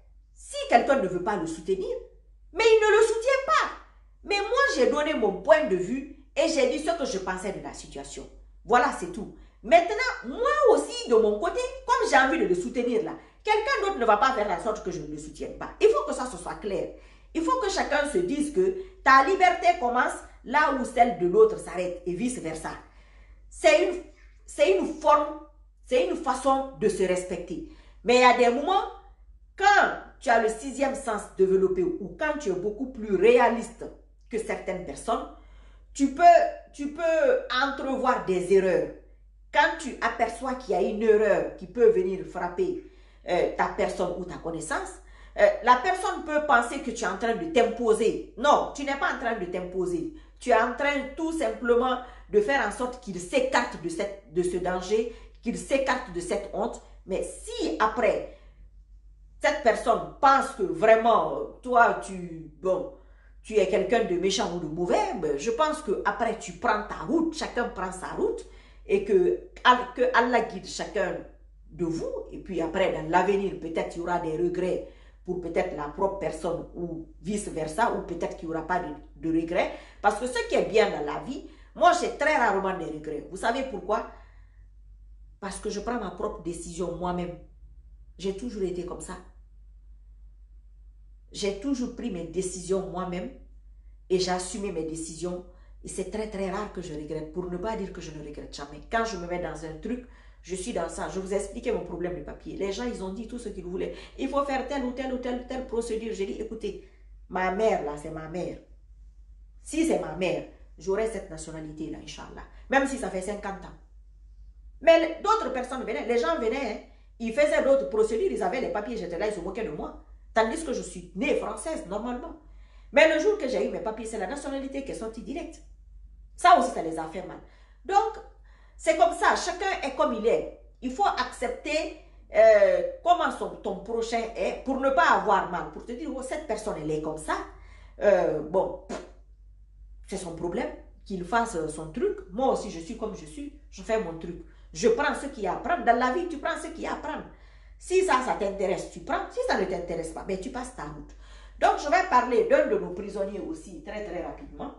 Si quelqu'un ne veut pas le soutenir, mais il ne le soutient pas. Mais moi, j'ai donné mon point de vue et j'ai dit ce que je pensais de la situation. Voilà, c'est tout. Maintenant, moi aussi, de mon côté, comme j'ai envie de le soutenir là, quelqu'un d'autre ne va pas faire la sorte que je ne le soutienne pas. Il faut que ça se soit clair. Il faut que chacun se dise que ta liberté commence là où celle de l'autre s'arrête et vice-versa. C'est une, c'est une forme, c'est une façon de se respecter. Mais il y a des moments, quand tu as le sixième sens développé ou quand tu es beaucoup plus réaliste que certaines personnes, tu peux, tu peux entrevoir des erreurs. Quand tu aperçois qu'il y a une erreur qui peut venir frapper euh, ta personne ou ta connaissance, euh, la personne peut penser que tu es en train de t'imposer. Non, tu n'es pas en train de t'imposer. Tu es en train tout simplement de faire en sorte qu'il s'écarte de, cette, de ce danger, qu'il s'écarte de cette honte. Mais si après, cette personne pense que vraiment, toi, tu, bon, tu es quelqu'un de méchant ou de mauvais, ben, je pense qu'après, tu prends ta route, chacun prend sa route, et que, que Allah guide chacun de vous, et puis après, dans l'avenir, peut-être il y aura des regrets pour peut-être la propre personne, ou vice-versa, ou peut-être qu'il n'y aura pas de, de regrets, parce que ce qui est bien dans la vie, moi, j'ai très rarement des regrets. Vous savez pourquoi? Parce que je prends ma propre décision moi-même. J'ai toujours été comme ça. J'ai toujours pris mes décisions moi-même et j'ai assumé mes décisions. Et c'est très très rare que je regrette, pour ne pas dire que je ne regrette jamais. Quand je me mets dans un truc, je suis dans ça. Je vous ai expliqué mon problème de papier. Les gens, ils ont dit tout ce qu'ils voulaient. Il faut faire telle ou telle ou telle, telle procédure. J'ai dit, écoutez, ma mère là, c'est ma mère. Si c'est ma mère, j'aurai cette nationalité là, Inch'Allah. Même si ça fait cinquante ans. Mais d'autres personnes venaient, les gens venaient, hein, ils faisaient d'autres procédures, ils avaient les papiers, j'étais là, ils se moquaient de moi. Tandis que je suis née française, normalement. Mais le jour que j'ai eu mes papiers, c'est la nationalité qui est sortie directe. Ça aussi, ça les a fait mal. Donc, c'est comme ça, chacun est comme il est. Il faut accepter euh, comment son, ton prochain est pour ne pas avoir mal. Pour te dire, oh, cette personne, elle est comme ça. Euh, bon, c'est son problème, qu'il fasse son truc. Moi aussi, je suis comme je suis, je fais mon truc. Je prends ce qu'il y a à prendre. Dans la vie, tu prends ce qu'il y a à prendre. Si ça, ça t'intéresse, tu prends. Si ça ne t'intéresse pas, ben, tu passes ta route. Donc, je vais parler d'un de nos prisonniers aussi, très, très rapidement.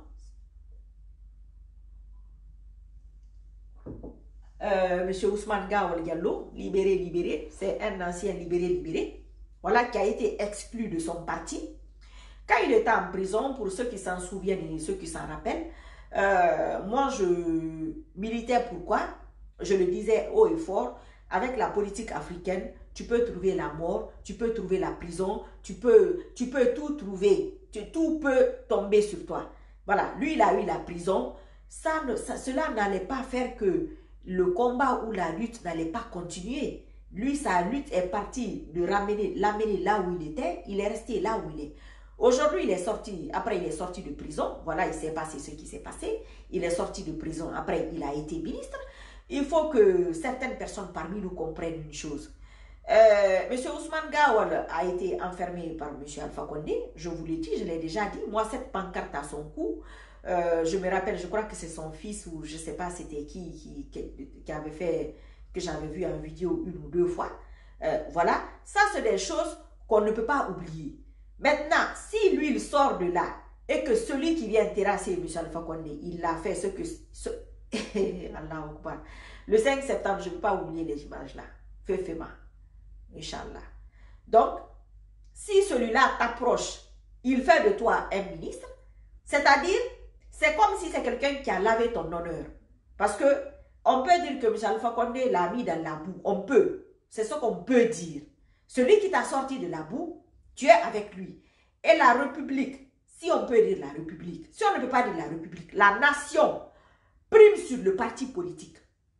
Euh, Monsieur Ousmane Gawal Diallo, libéré, libéré. C'est un ancien libéré, libéré. Voilà, qui a été exclu de son parti. Quand il était en prison, pour ceux qui s'en souviennent et ceux qui s'en rappellent, euh, moi, je militais pourquoi? Je le disais haut et fort, avec la politique africaine, tu peux trouver la mort, tu peux trouver la prison, tu peux, tu peux tout trouver, tu, tout peut tomber sur toi. Voilà, lui, il a eu la prison. Ça, ça, cela n'allait pas faire que le combat ou la lutte n'allait pas continuer. Lui, sa lutte est partie de ramener, l'amener là où il était, il est resté là où il est. Aujourd'hui, il est sorti, après il est sorti de prison, voilà, il s'est passé ce qui s'est passé, il est sorti de prison, après il a été ministre. Il faut que certaines personnes parmi nous comprennent une chose. Euh, Monsieur Ousmane Gawal a été enfermé par Monsieur Alpha Condé, je vous l'ai dit, je l'ai déjà dit. Moi, cette pancarte à son cou, euh, je me rappelle, je crois que c'est son fils ou je ne sais pas c'était qui, qui, qui, qui avait fait, que j'avais vu en vidéo une ou deux fois. Euh, voilà, ça c'est des choses qu'on ne peut pas oublier. Maintenant, si lui il sort de là et que celui qui vient terrasser M. Alpha Condé, il a fait ce que... Ce... Allah Akbar. Le cinq septembre, je ne peux pas oublier les images là. Feu Fema. Inch'Allah. Donc, si celui-là t'approche, il fait de toi un ministre, c'est-à-dire, c'est comme si c'est quelqu'un qui a lavé ton honneur. Parce que on peut dire que M. Alpha Condé l'a mis dans la boue. On peut. C'est ce qu'on peut dire. Celui qui t'a sorti de la boue, tu es avec lui. Et la République, si on peut dire la République, si on ne peut pas dire la République, la nation prime sur le parti politique.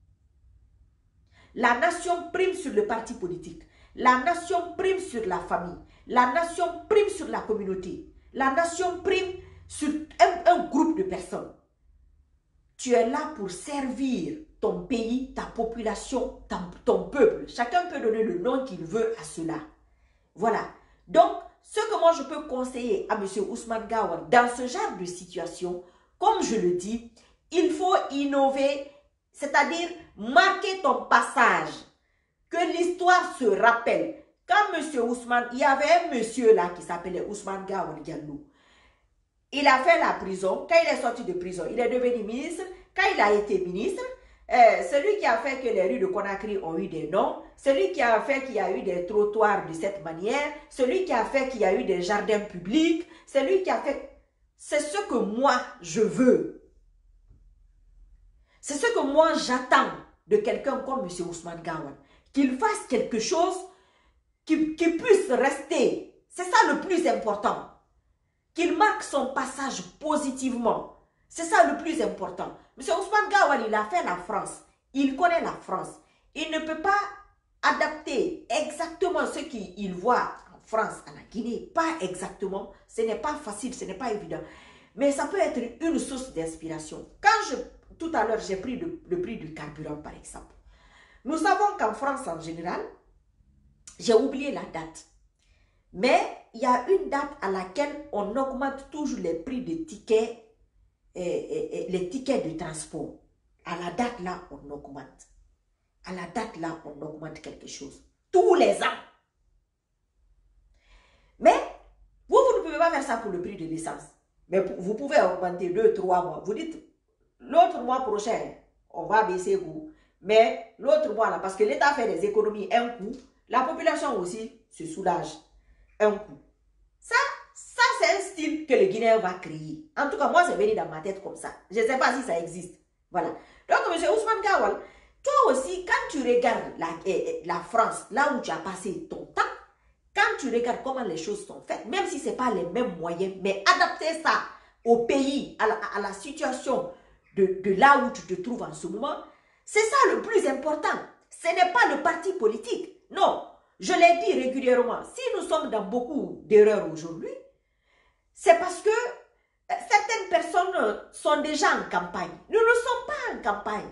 La nation prime sur le parti politique. La nation prime sur la famille. La nation prime sur la communauté. La nation prime sur un, un groupe de personnes. Tu es là pour servir ton pays, ta population, ton, ton peuple. Chacun peut donner le nom qu'il veut à cela. Voilà. Donc, ce que moi je peux conseiller à M. Ousmane Gawal dans ce genre de situation, comme je le dis, il faut innover, c'est-à-dire marquer ton passage, que l'histoire se rappelle. Quand M. Ousmane, il y avait un monsieur là qui s'appelait Ousmane Gawal Diallo. Il a fait la prison. Quand il est sorti de prison, il est devenu ministre. Quand il a été ministre, euh, celui qui a fait que les rues de Conakry ont eu des noms, celui qui a fait qu'il y a eu des trottoirs de cette manière, celui qui a fait qu'il y a eu des jardins publics, celui qui a fait... C'est ce que moi, je veux. C'est ce que moi, j'attends de quelqu'un comme M. Ousmane Gawal. Qu'il fasse quelque chose qui, qui puisse rester. C'est ça le plus important. Qu'il marque son passage positivement. C'est ça le plus important. M. Ousmane Gawal, il a fait la France. Il connaît la France. Il ne peut pas adapter exactement ce qu'il voit en France, à la Guinée. Pas exactement. Ce n'est pas facile, ce n'est pas évident. Mais ça peut être une source d'inspiration. Quand je, tout à l'heure, j'ai pris le, le prix du carburant, par exemple. Nous savons qu'en France, en général, j'ai oublié la date. Mais il y a une date à laquelle on augmente toujours les prix des tickets, et, et, et les tickets de transport. À la date là, on augmente. À la date là, on augmente quelque chose. Tous les ans. Mais, vous, vous ne pouvez pas faire ça pour le prix de l'essence. Mais vous pouvez augmenter deux, trois mois. Vous dites, l'autre mois prochain, on va baisser vous. Mais l'autre mois là, parce que l'État fait des économies un coup, la population aussi se soulage un coup. Ça, ça c'est un style que le Guinéen va créer. En tout cas, moi, c'est venu dans ma tête comme ça. Je ne sais pas si ça existe. Voilà. Donc, M. Ousmane Gawal, toi aussi, quand tu regardes la, la France, là où tu as passé ton temps, quand tu regardes comment les choses sont faites, même si ce n'est pas les mêmes moyens, mais adapter ça au pays, à la, à la situation de, de là où tu te trouves en ce moment, c'est ça le plus important. Ce n'est pas le parti politique. Non. Je l'ai dit régulièrement, si nous sommes dans beaucoup d'erreurs aujourd'hui, c'est parce que certaines personnes sont déjà en campagne. Nous ne sommes pas en campagne.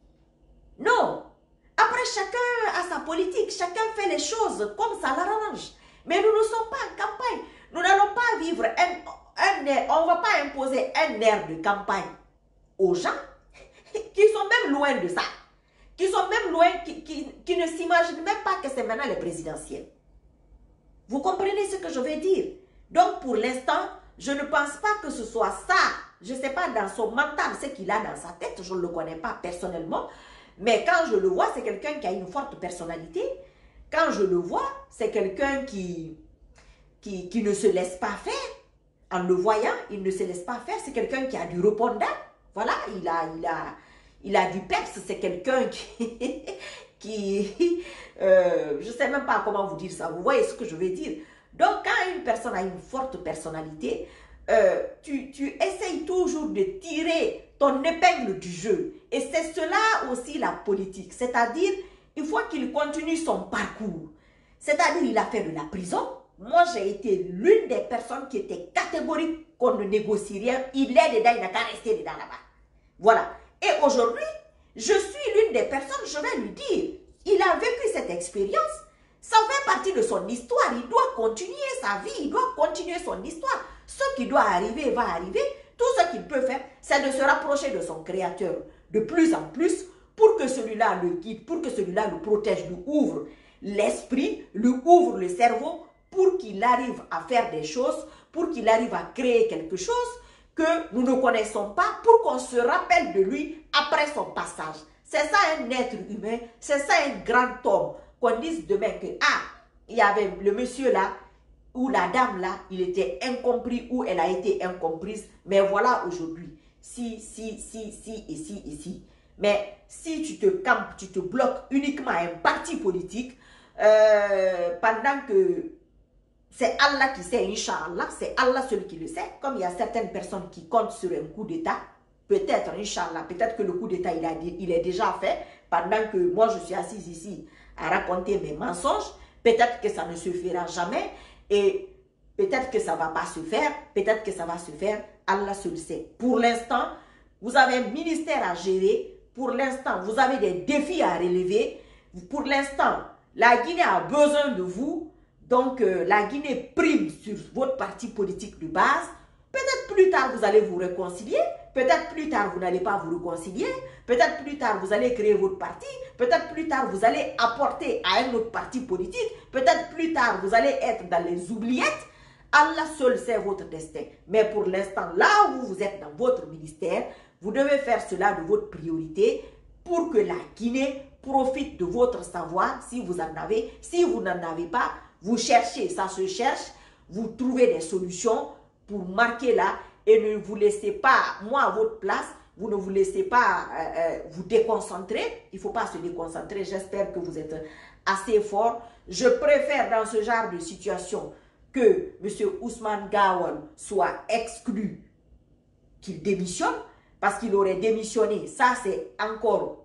Non. Après, chacun a sa politique, chacun fait les choses comme ça l'arrange. Mais nous ne sommes pas en campagne. Nous n'allons pas vivre un, un air, on ne va pas imposer un air de campagne aux gens qui sont même loin de ça. Qui sont même loin, qui, qui, qui ne s'imaginent même pas que c'est maintenant les présidentielles. Vous comprenez ce que je veux dire? Donc, pour l'instant, je ne pense pas que ce soit ça. Je ne sais pas dans son mental ce qu'il a dans sa tête. Je ne le connais pas personnellement. Mais quand je le vois, c'est quelqu'un qui a une forte personnalité. Quand je le vois, c'est quelqu'un qui, qui, qui ne se laisse pas faire. En le voyant, il ne se laisse pas faire. C'est quelqu'un qui a du répondant. Voilà, il a... Il a Il a du peps, c'est quelqu'un qui, qui euh, je ne sais même pas comment vous dire ça, vous voyez ce que je veux dire. Donc, quand une personne a une forte personnalité, euh, tu, tu essayes toujours de tirer ton épingle du jeu. Et c'est cela aussi la politique, c'est-à-dire, il faut qu'il continue son parcours. C'est-à-dire, il a fait de la prison. Moi, j'ai été l'une des personnes qui était catégorique qu'on ne négocie rien. Il est dedans, il n'a qu'à rester dedans là-bas. Voilà. Et aujourd'hui, je suis l'une des personnes, je vais lui dire, il a vécu cette expérience, ça fait partie de son histoire, il doit continuer sa vie, il doit continuer son histoire. Ce qui doit arriver va arriver, tout ce qu'il peut faire, c'est de se rapprocher de son créateur de plus en plus pour que celui-là le guide, pour que celui-là le protège, lui ouvre l'esprit, lui ouvre le cerveau pour qu'il arrive à faire des choses, pour qu'il arrive à créer quelque chose que nous ne connaissons pas pour qu'on se rappelle de lui après son passage. C'est ça un être humain, c'est ça un grand homme. Qu'on dise demain que, ah, il y avait le monsieur là, ou la dame là, il était incompris ou elle a été incomprise. Mais voilà aujourd'hui, si, si, si, si, et si, et si. Mais si tu te campes, tu te bloques uniquement à un parti politique, euh, pendant que c'est Allah qui sait, Inch'Allah, c'est Allah seul qui le sait. Comme il y a certaines personnes qui comptent sur un coup d'État, peut-être, Inch'Allah, peut-être que le coup d'État, il, il est déjà fait, pendant que moi, je suis assise ici à raconter mes mensonges. Peut-être que ça ne se fera jamais, et peut-être que ça ne va pas se faire, peut-être que ça va se faire, Allah seul sait. Pour l'instant, vous avez un ministère à gérer, pour l'instant, vous avez des défis à relever, pour l'instant, la Guinée a besoin de vous. Donc, euh, la Guinée prime sur votre parti politique de base. Peut-être plus tard, vous allez vous réconcilier. Peut-être plus tard, vous n'allez pas vous réconcilier. Peut-être plus tard, vous allez créer votre parti. Peut-être plus tard, vous allez apporter à un autre parti politique. Peut-être plus tard, vous allez être dans les oubliettes. Allah seul sait votre destin. Mais pour l'instant, là où vous êtes dans votre ministère, vous devez faire cela de votre priorité pour que la Guinée profite de votre savoir si vous en avez. Si vous n'en avez pas, vous cherchez, ça se cherche. Vous trouvez des solutions pour marquer là et ne vous laissez pas, moi à votre place, vous ne vous laissez pas euh, euh, vous déconcentrer. Il ne faut pas se déconcentrer. J'espère que vous êtes assez fort. Je préfère dans ce genre de situation que M. Ousmane Gawal soit exclu, qu'il démissionne, parce qu'il aurait démissionné. Ça, c'est encore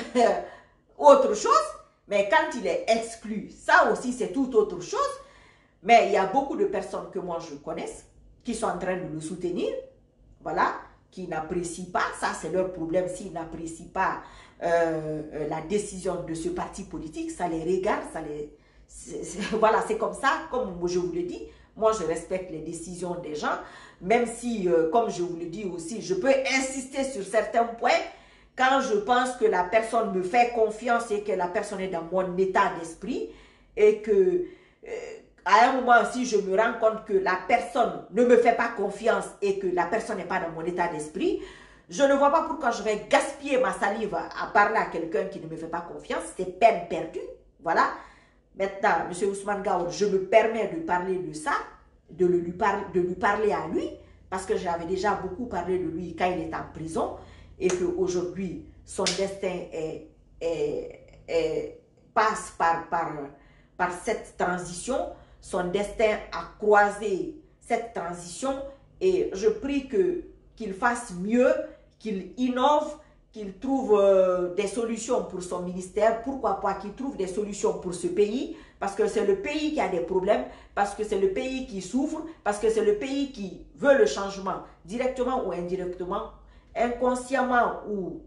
autre chose. Mais quand il est exclu, ça aussi, c'est tout autre chose. Mais il y a beaucoup de personnes que moi, je connais, qui sont en train de le soutenir, voilà, qui n'apprécient pas, ça c'est leur problème, s'ils n'apprécient pas euh, la décision de ce parti politique, ça les regarde, ça les... C est, c est, voilà, c'est comme ça, comme je vous le dis, moi je respecte les décisions des gens, même si, euh, comme je vous le dis aussi, je peux insister sur certains points, quand je pense que la personne me fait confiance et que la personne est dans mon état d'esprit, et que... Euh, à un moment, si je me rends compte que la personne ne me fait pas confiance et que la personne n'est pas dans mon état d'esprit, je ne vois pas pourquoi je vais gaspiller ma salive à parler à quelqu'un qui ne me fait pas confiance. C'est peine perdue. Voilà. Maintenant, M. Ousmane Gawal, je me permets de parler de ça, de, le lui, par de lui parler à lui, parce que j'avais déjà beaucoup parlé de lui quand il est en prison et qu'aujourd'hui, son destin est, est, est, passe par, par, par cette transition. Son destin a croisé cette transition et je prie que qu'il fasse mieux, qu'il innove, qu'il trouve euh, des solutions pour son ministère. Pourquoi pas qu'il trouve des solutions pour ce pays, parce que c'est le pays qui a des problèmes, parce que c'est le pays qui souffre, parce que c'est le pays qui veut le changement, directement ou indirectement, inconsciemment ou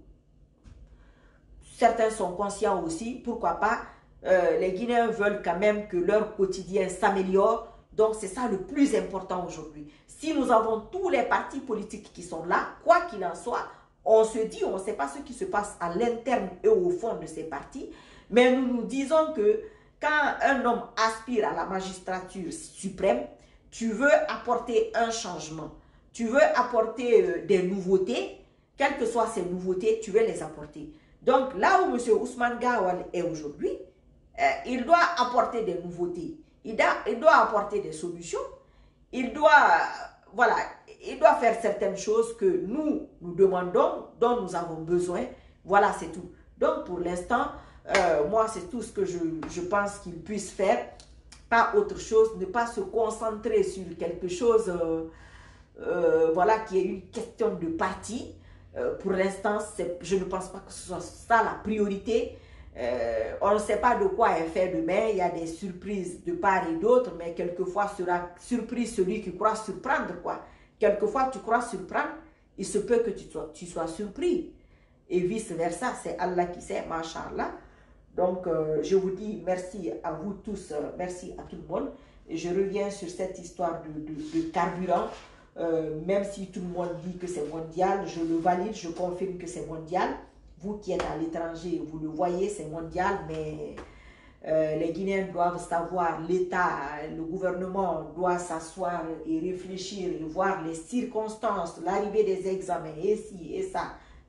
certains sont conscients aussi, pourquoi pas. Euh, les Guinéens veulent quand même que leur quotidien s'améliore. Donc, c'est ça le plus important aujourd'hui. Si nous avons tous les partis politiques qui sont là, quoi qu'il en soit, on se dit, on ne sait pas ce qui se passe à l'interne et au fond de ces partis, mais nous nous disons que quand un homme aspire à la magistrature suprême, tu veux apporter un changement, tu veux apporter euh, des nouveautés, quelles que soient ces nouveautés, tu veux les apporter. Donc, là où M. Ousmane Gawal est aujourd'hui, Euh, il doit apporter des nouveautés, il doit, il doit apporter des solutions, il doit, voilà, il doit faire certaines choses que nous, nous demandons, dont nous avons besoin, voilà, c'est tout. Donc, pour l'instant, euh, moi, c'est tout ce que je, je pense qu'il puisse faire, pas autre chose, ne pas se concentrer sur quelque chose, euh, euh, voilà, qui est une question de parti. Euh, pour l'instant, je ne pense pas que ce soit ça la priorité. Euh, on ne sait pas de quoi est fait demain, il y a des surprises de part et d'autre, mais quelquefois sera surpris celui qui croit surprendre, quoi. Quelquefois tu crois surprendre, il se peut que tu sois, tu sois surpris, et vice versa, c'est Allah qui sait, Masha'Allah. Donc euh, je vous dis merci à vous tous, euh, merci à tout le monde, et je reviens sur cette histoire de, de, de carburant, euh, même si tout le monde dit que c'est mondial, je le valide, je confirme que c'est mondial. Vous qui êtes à l'étranger, vous le voyez, c'est mondial, mais euh, les Guinéens doivent savoir, l'État, le gouvernement doit s'asseoir et réfléchir et voir les circonstances, l'arrivée des examens, et ci, et ça,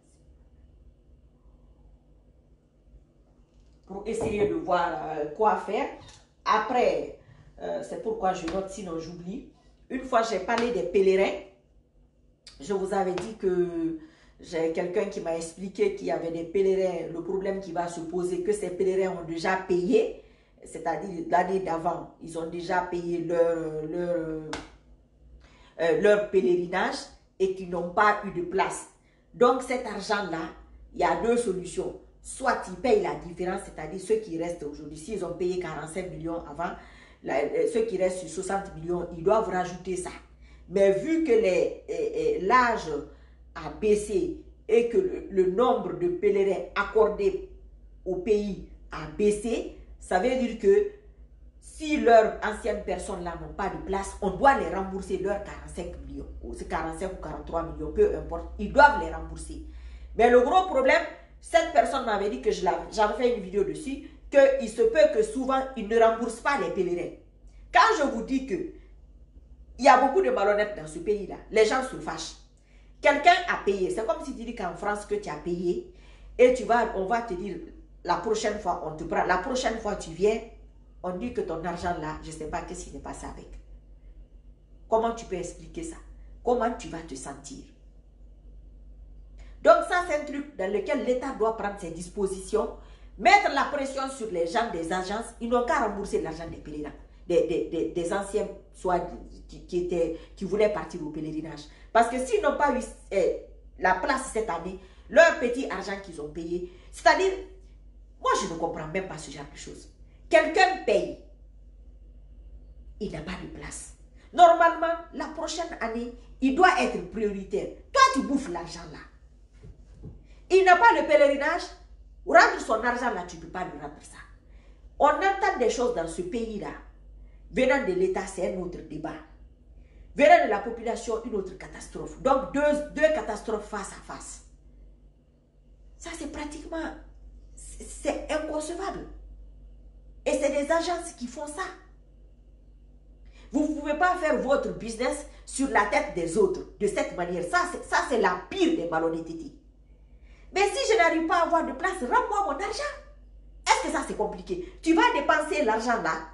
pour essayer de voir euh, quoi faire. Après, euh, c'est pourquoi je note, sinon j'oublie. Une fois, j'ai parlé des pèlerins. Je vous avais dit que j'ai quelqu'un qui m'a expliqué qu'il y avait des pèlerins, le problème qui va se poser, que ces pèlerins ont déjà payé, c'est-à-dire l'année d'avant, ils ont déjà payé leur, leur, euh, leur pèlerinage et qu'ils n'ont pas eu de place. Donc cet argent-là, il y a deux solutions. Soit ils payent la différence, c'est-à-dire ceux qui restent aujourd'hui, s'ils ont payé quarante-cinq millions avant, la, ceux qui restent sur soixante millions, ils doivent rajouter ça. Mais vu que l'âge a baissé et que le, le nombre de pèlerins accordés au pays a baissé, ça veut dire que si leurs anciennes personnes là n'ont pas de place, on doit les rembourser leurs quarante-cinq millions, ou c'est quarante-cinq ou quarante-trois millions, peu importe, ils doivent les rembourser. Mais le gros problème, cette personne m'avait dit que j'avais fait une vidéo dessus, qu'il se peut que souvent, ils ne remboursent pas les pèlerins. Quand je vous dis que il y a beaucoup de malhonnêtes dans ce pays-là, les gens se fâchent. Quelqu'un a payé, c'est comme si tu dis qu'en France que tu as payé, et tu vas, on va te dire, la prochaine fois, on te prend, la prochaine fois tu viens, on dit que ton argent là, je ne sais pas qu'est-ce qui s'est passé avec. Comment tu peux expliquer ça? Comment tu vas te sentir? Donc ça, c'est un truc dans lequel l'État doit prendre ses dispositions, mettre la pression sur les gens des agences. Ils n'ont qu'à rembourser l'argent des pèlerins, des, des, des, des anciens soit qui, qui, étaient, qui voulaient partir au pèlerinage. Parce que s'ils n'ont pas eu eh, la place cette année, leur petit argent qu'ils ont payé, c'est-à-dire, moi je ne comprends même pas ce genre de choses. Quelqu'un paye, il n'a pas de place. Normalement, la prochaine année, il doit être prioritaire. Toi, tu bouffes l'argent là. Il n'a pas le pèlerinage, rendre son argent là, tu ne peux pas lui rendre ça. On entend des choses dans ce pays-là. Venant de l'État, c'est un autre débat. Venant de la population, une autre catastrophe. Donc, deux, deux catastrophes face à face. Ça, c'est pratiquement, c'est inconcevable. Et c'est des agences qui font ça. Vous ne pouvez pas faire votre business sur la tête des autres de cette manière. Ça, c'est la pire des malhonnêtetés. Mais si je n'arrive pas à avoir de place, rends-moi mon argent. Est-ce que ça, c'est compliqué? Tu vas dépenser l'argent là.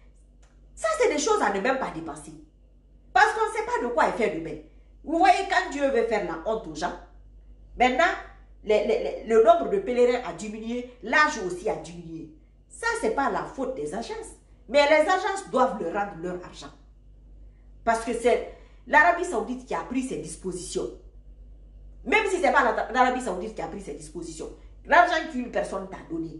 Ça, c'est des choses à ne même pas dépenser. Parce qu'on ne sait pas de quoi il fait demain. Vous voyez, quand Dieu veut faire la honte aux gens, maintenant, les, les, les, le nombre de pèlerins a diminué, l'âge aussi a diminué. Ça, ce n'est pas la faute des agences. Mais les agences doivent leur rendre leur argent. Parce que c'est l'Arabie Saoudite qui a pris ses dispositions. Même si ce n'est pas l'Arabie Saoudite qui a pris ses dispositions. L'argent qu'une personne t'a donné,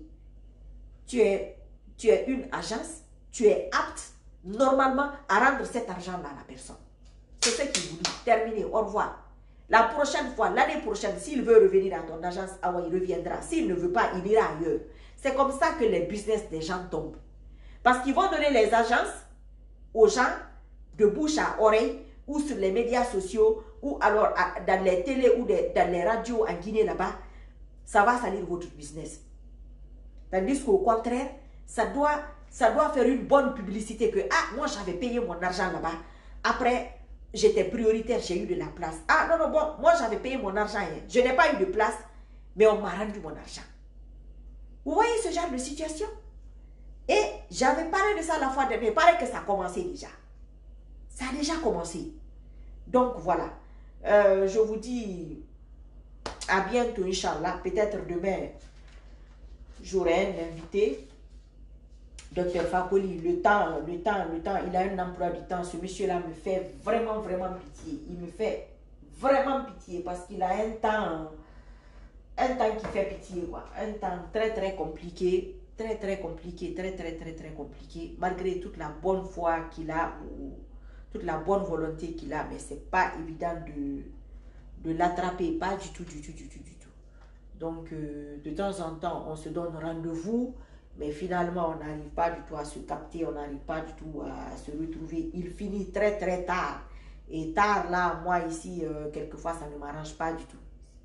tu es, tu es une agence, tu es apte normalement à rendre cet argent-là à la personne. C'est ce qu'il vous dit. Terminé, au revoir. La prochaine fois, l'année prochaine, s'il veut revenir à ton agence, ah ouais, il reviendra. S'il ne veut pas, il ira ailleurs. C'est comme ça que les business des gens tombent. Parce qu'ils vont donner les agences aux gens de bouche à oreille ou sur les médias sociaux ou alors dans les télés ou dans les radios en Guinée là-bas. Ça va salir votre business. Tandis qu'au contraire, ça doit, ça doit faire une bonne publicité que, ah, moi j'avais payé mon argent là-bas. Après, j'étais prioritaire, j'ai eu de la place. Ah, non, non, bon, moi j'avais payé mon argent. Hein. Je n'ai pas eu de place, mais on m'a rendu mon argent. Vous voyez ce genre de situation? Et j'avais parlé de ça la fois dernière. Il paraît que ça a commencé déjà. Ça a déjà commencé. Donc voilà. Euh, je vous dis à bientôt, Inch'Allah. Peut-être demain, j'aurai un invité. Docteur Fakoli, le temps, le temps, le temps, il a un emploi du temps. Ce monsieur-là me fait vraiment, vraiment pitié. Il me fait vraiment pitié parce qu'il a un temps, un temps qui fait pitié, quoi. Un temps très, très compliqué. Très, très compliqué, très, très, très, très compliqué. Malgré toute la bonne foi qu'il a, ou toute la bonne volonté qu'il a, mais c'est pas évident de, de l'attraper. Pas du tout, du tout, du tout, du tout. Donc, euh, de temps en temps, on se donne rendez-vous, mais finalement, on n'arrive pas du tout à se capter, on n'arrive pas du tout à se retrouver. Il finit très, très tard. Et tard, là, moi, ici, euh, quelquefois, ça ne m'arrange pas du tout.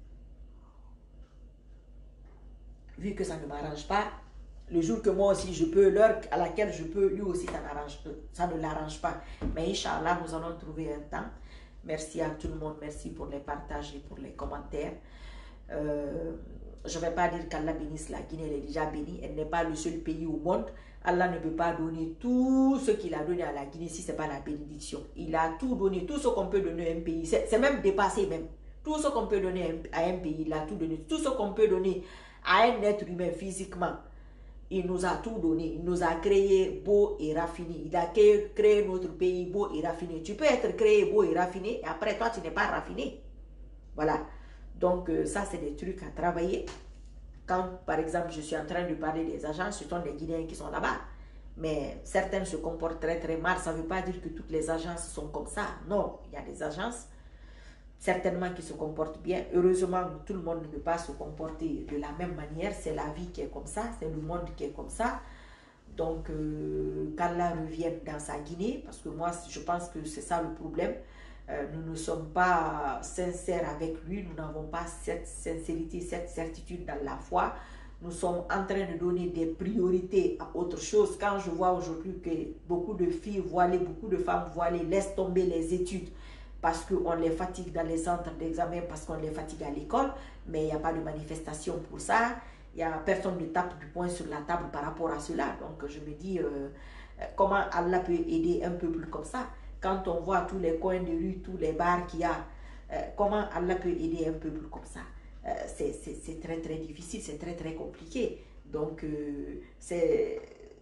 Vu que ça ne m'arrange pas, le jour que moi aussi je peux, l'heure à laquelle je peux, lui aussi ça, ça ne l'arrange pas. Mais Inch'Allah, nous allons trouver un temps. Merci à tout le monde, merci pour les partages et pour les commentaires. Euh, je ne vais pas dire qu'Allah bénisse la Guinée, elle est déjà bénie. Elle n'est pas le seul pays au monde. Allah ne peut pas donner tout ce qu'il a donné à la Guinée si ce n'est pas la bénédiction. Il a tout donné, tout ce qu'on peut donner à un pays. C'est même dépassé même. Tout ce qu'on peut donner à un pays, il a tout donné. Tout ce qu'on peut donner à un être humain physiquement. Il nous a tout donné. Il nous a créé beau et raffiné. Il a créé, créé notre pays beau et raffiné. Tu peux être créé beau et raffiné et après toi, tu n'es pas raffiné. Voilà. Donc, euh, ça, c'est des trucs à travailler. Quand, par exemple, je suis en train de parler des agences, ce sont des Guinéens qui sont là-bas. Mais certaines se comportent très, très mal. Ça ne veut pas dire que toutes les agences sont comme ça. Non, il y a des agences certainement qui se comportent bien. Heureusement, tout le monde ne peut pas se comporter de la même manière. C'est la vie qui est comme ça, c'est le monde qui est comme ça. Donc, euh, qu'Allah revienne dans sa Guinée, parce que moi, je pense que c'est ça le problème. Euh, nous ne sommes pas sincères avec lui, nous n'avons pas cette sincérité, cette certitude dans la foi. Nous sommes en train de donner des priorités à autre chose. Quand je vois aujourd'hui que beaucoup de filles voilées, beaucoup de femmes voilées laissent tomber les études parce qu'on les fatigue dans les centres d'examen, parce qu'on les fatigue à l'école, mais il n'y a pas de manifestation pour ça. Il y a personne ne tape du poing sur la table par rapport à cela. Donc je me dis, euh, comment Allah peut aider un peuple comme ça? Quand on voit tous les coins de rue, tous les bars qu'il y a, euh, comment Allah peut aider un peuple comme ça? euh, C'est très très difficile, c'est très très compliqué. Donc euh, c'est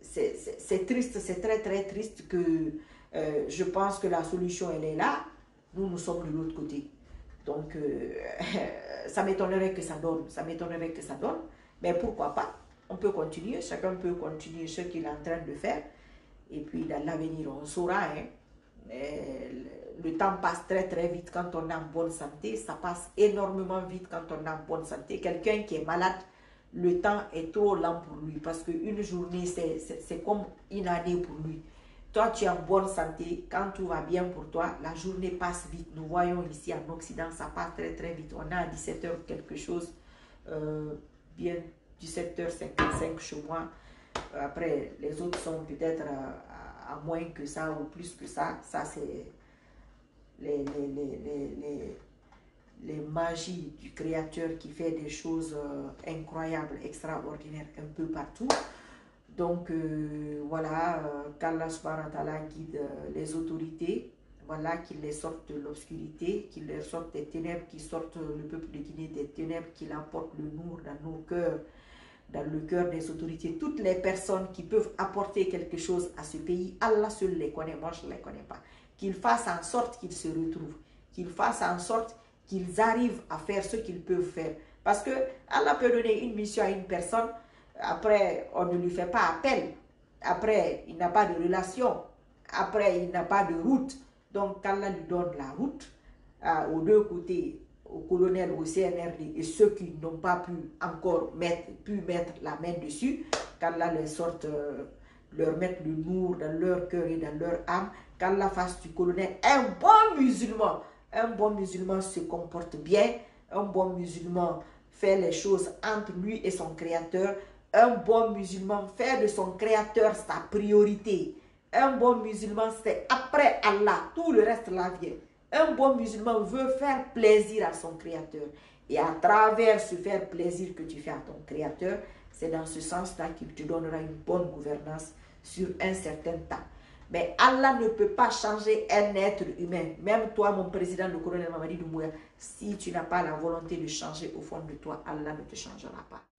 triste, c'est très très triste que euh, je pense que la solution elle est là. Nous, nous sommes de l'autre côté. Donc euh, ça m'étonnerait que ça donne, ça m'étonnerait que ça donne. Mais pourquoi pas? On peut continuer, chacun peut continuer ce qu'il est en train de faire. Et puis dans l'avenir, on saura. Hein. Mais le temps passe très très vite quand on est en bonne santé. Ça passe énormément vite quand on est en bonne santé. Quelqu'un qui est malade, le temps est trop lent pour lui. Parce qu'une journée, c'est comme une année pour lui. Toi, tu es en bonne santé. Quand tout va bien pour toi, la journée passe vite. Nous voyons ici en Occident, ça passe très très vite. On est à dix-sept heures quelque chose. Euh, bien dix-sept heures cinquante-cinq chez moi. Après, les autres sont peut-être à, à moins que ça ou plus que ça. Ça, c'est les, les, les, les, les, les magies du Créateur qui fait des choses euh, incroyables, extraordinaires un peu partout. Donc, euh, voilà, euh, qu'Allah subhanahu wa ta'ala guide euh, les autorités. Voilà, qu'il les sorte de l'obscurité, qu'il les sorte des ténèbres, qu'il sorte le peuple de Guinée des ténèbres, qu'il apporte le nour dans nos cœurs, dans le cœur des autorités. Toutes les personnes qui peuvent apporter quelque chose à ce pays, Allah seul les connaît, moi je ne les connais pas. Qu'ils fassent en sorte qu'ils se retrouvent, qu'ils fassent en sorte qu'ils arrivent à faire ce qu'ils peuvent faire. Parce que Allah peut donner une mission à une personne, après on ne lui fait pas appel, après il n'a pas de relation, après il n'a pas de route. Donc, qu'Allah lui donne la route euh, aux deux côtés, au colonel, au C N R D et ceux qui n'ont pas pu encore mettre, pu mettre la main dessus, qu'Allah les sorte, euh, leur mette le nour dans leur cœur et dans leur âme, qu'Allah fasse du colonel un bon musulman. Un bon musulman se comporte bien, un bon musulman fait les choses entre lui et son créateur, un bon musulman fait de son créateur sa priorité. Un bon musulman, c'est après Allah, tout le reste là vient. Un bon musulman veut faire plaisir à son créateur. Et à travers ce faire plaisir que tu fais à ton créateur, c'est dans ce sens-là qu'il te donnera une bonne gouvernance sur un certain temps. Mais Allah ne peut pas changer un être humain. Même toi, mon président, le colonel Mamadi Doumbouya, si tu n'as pas la volonté de changer au fond de toi, Allah ne te changera pas.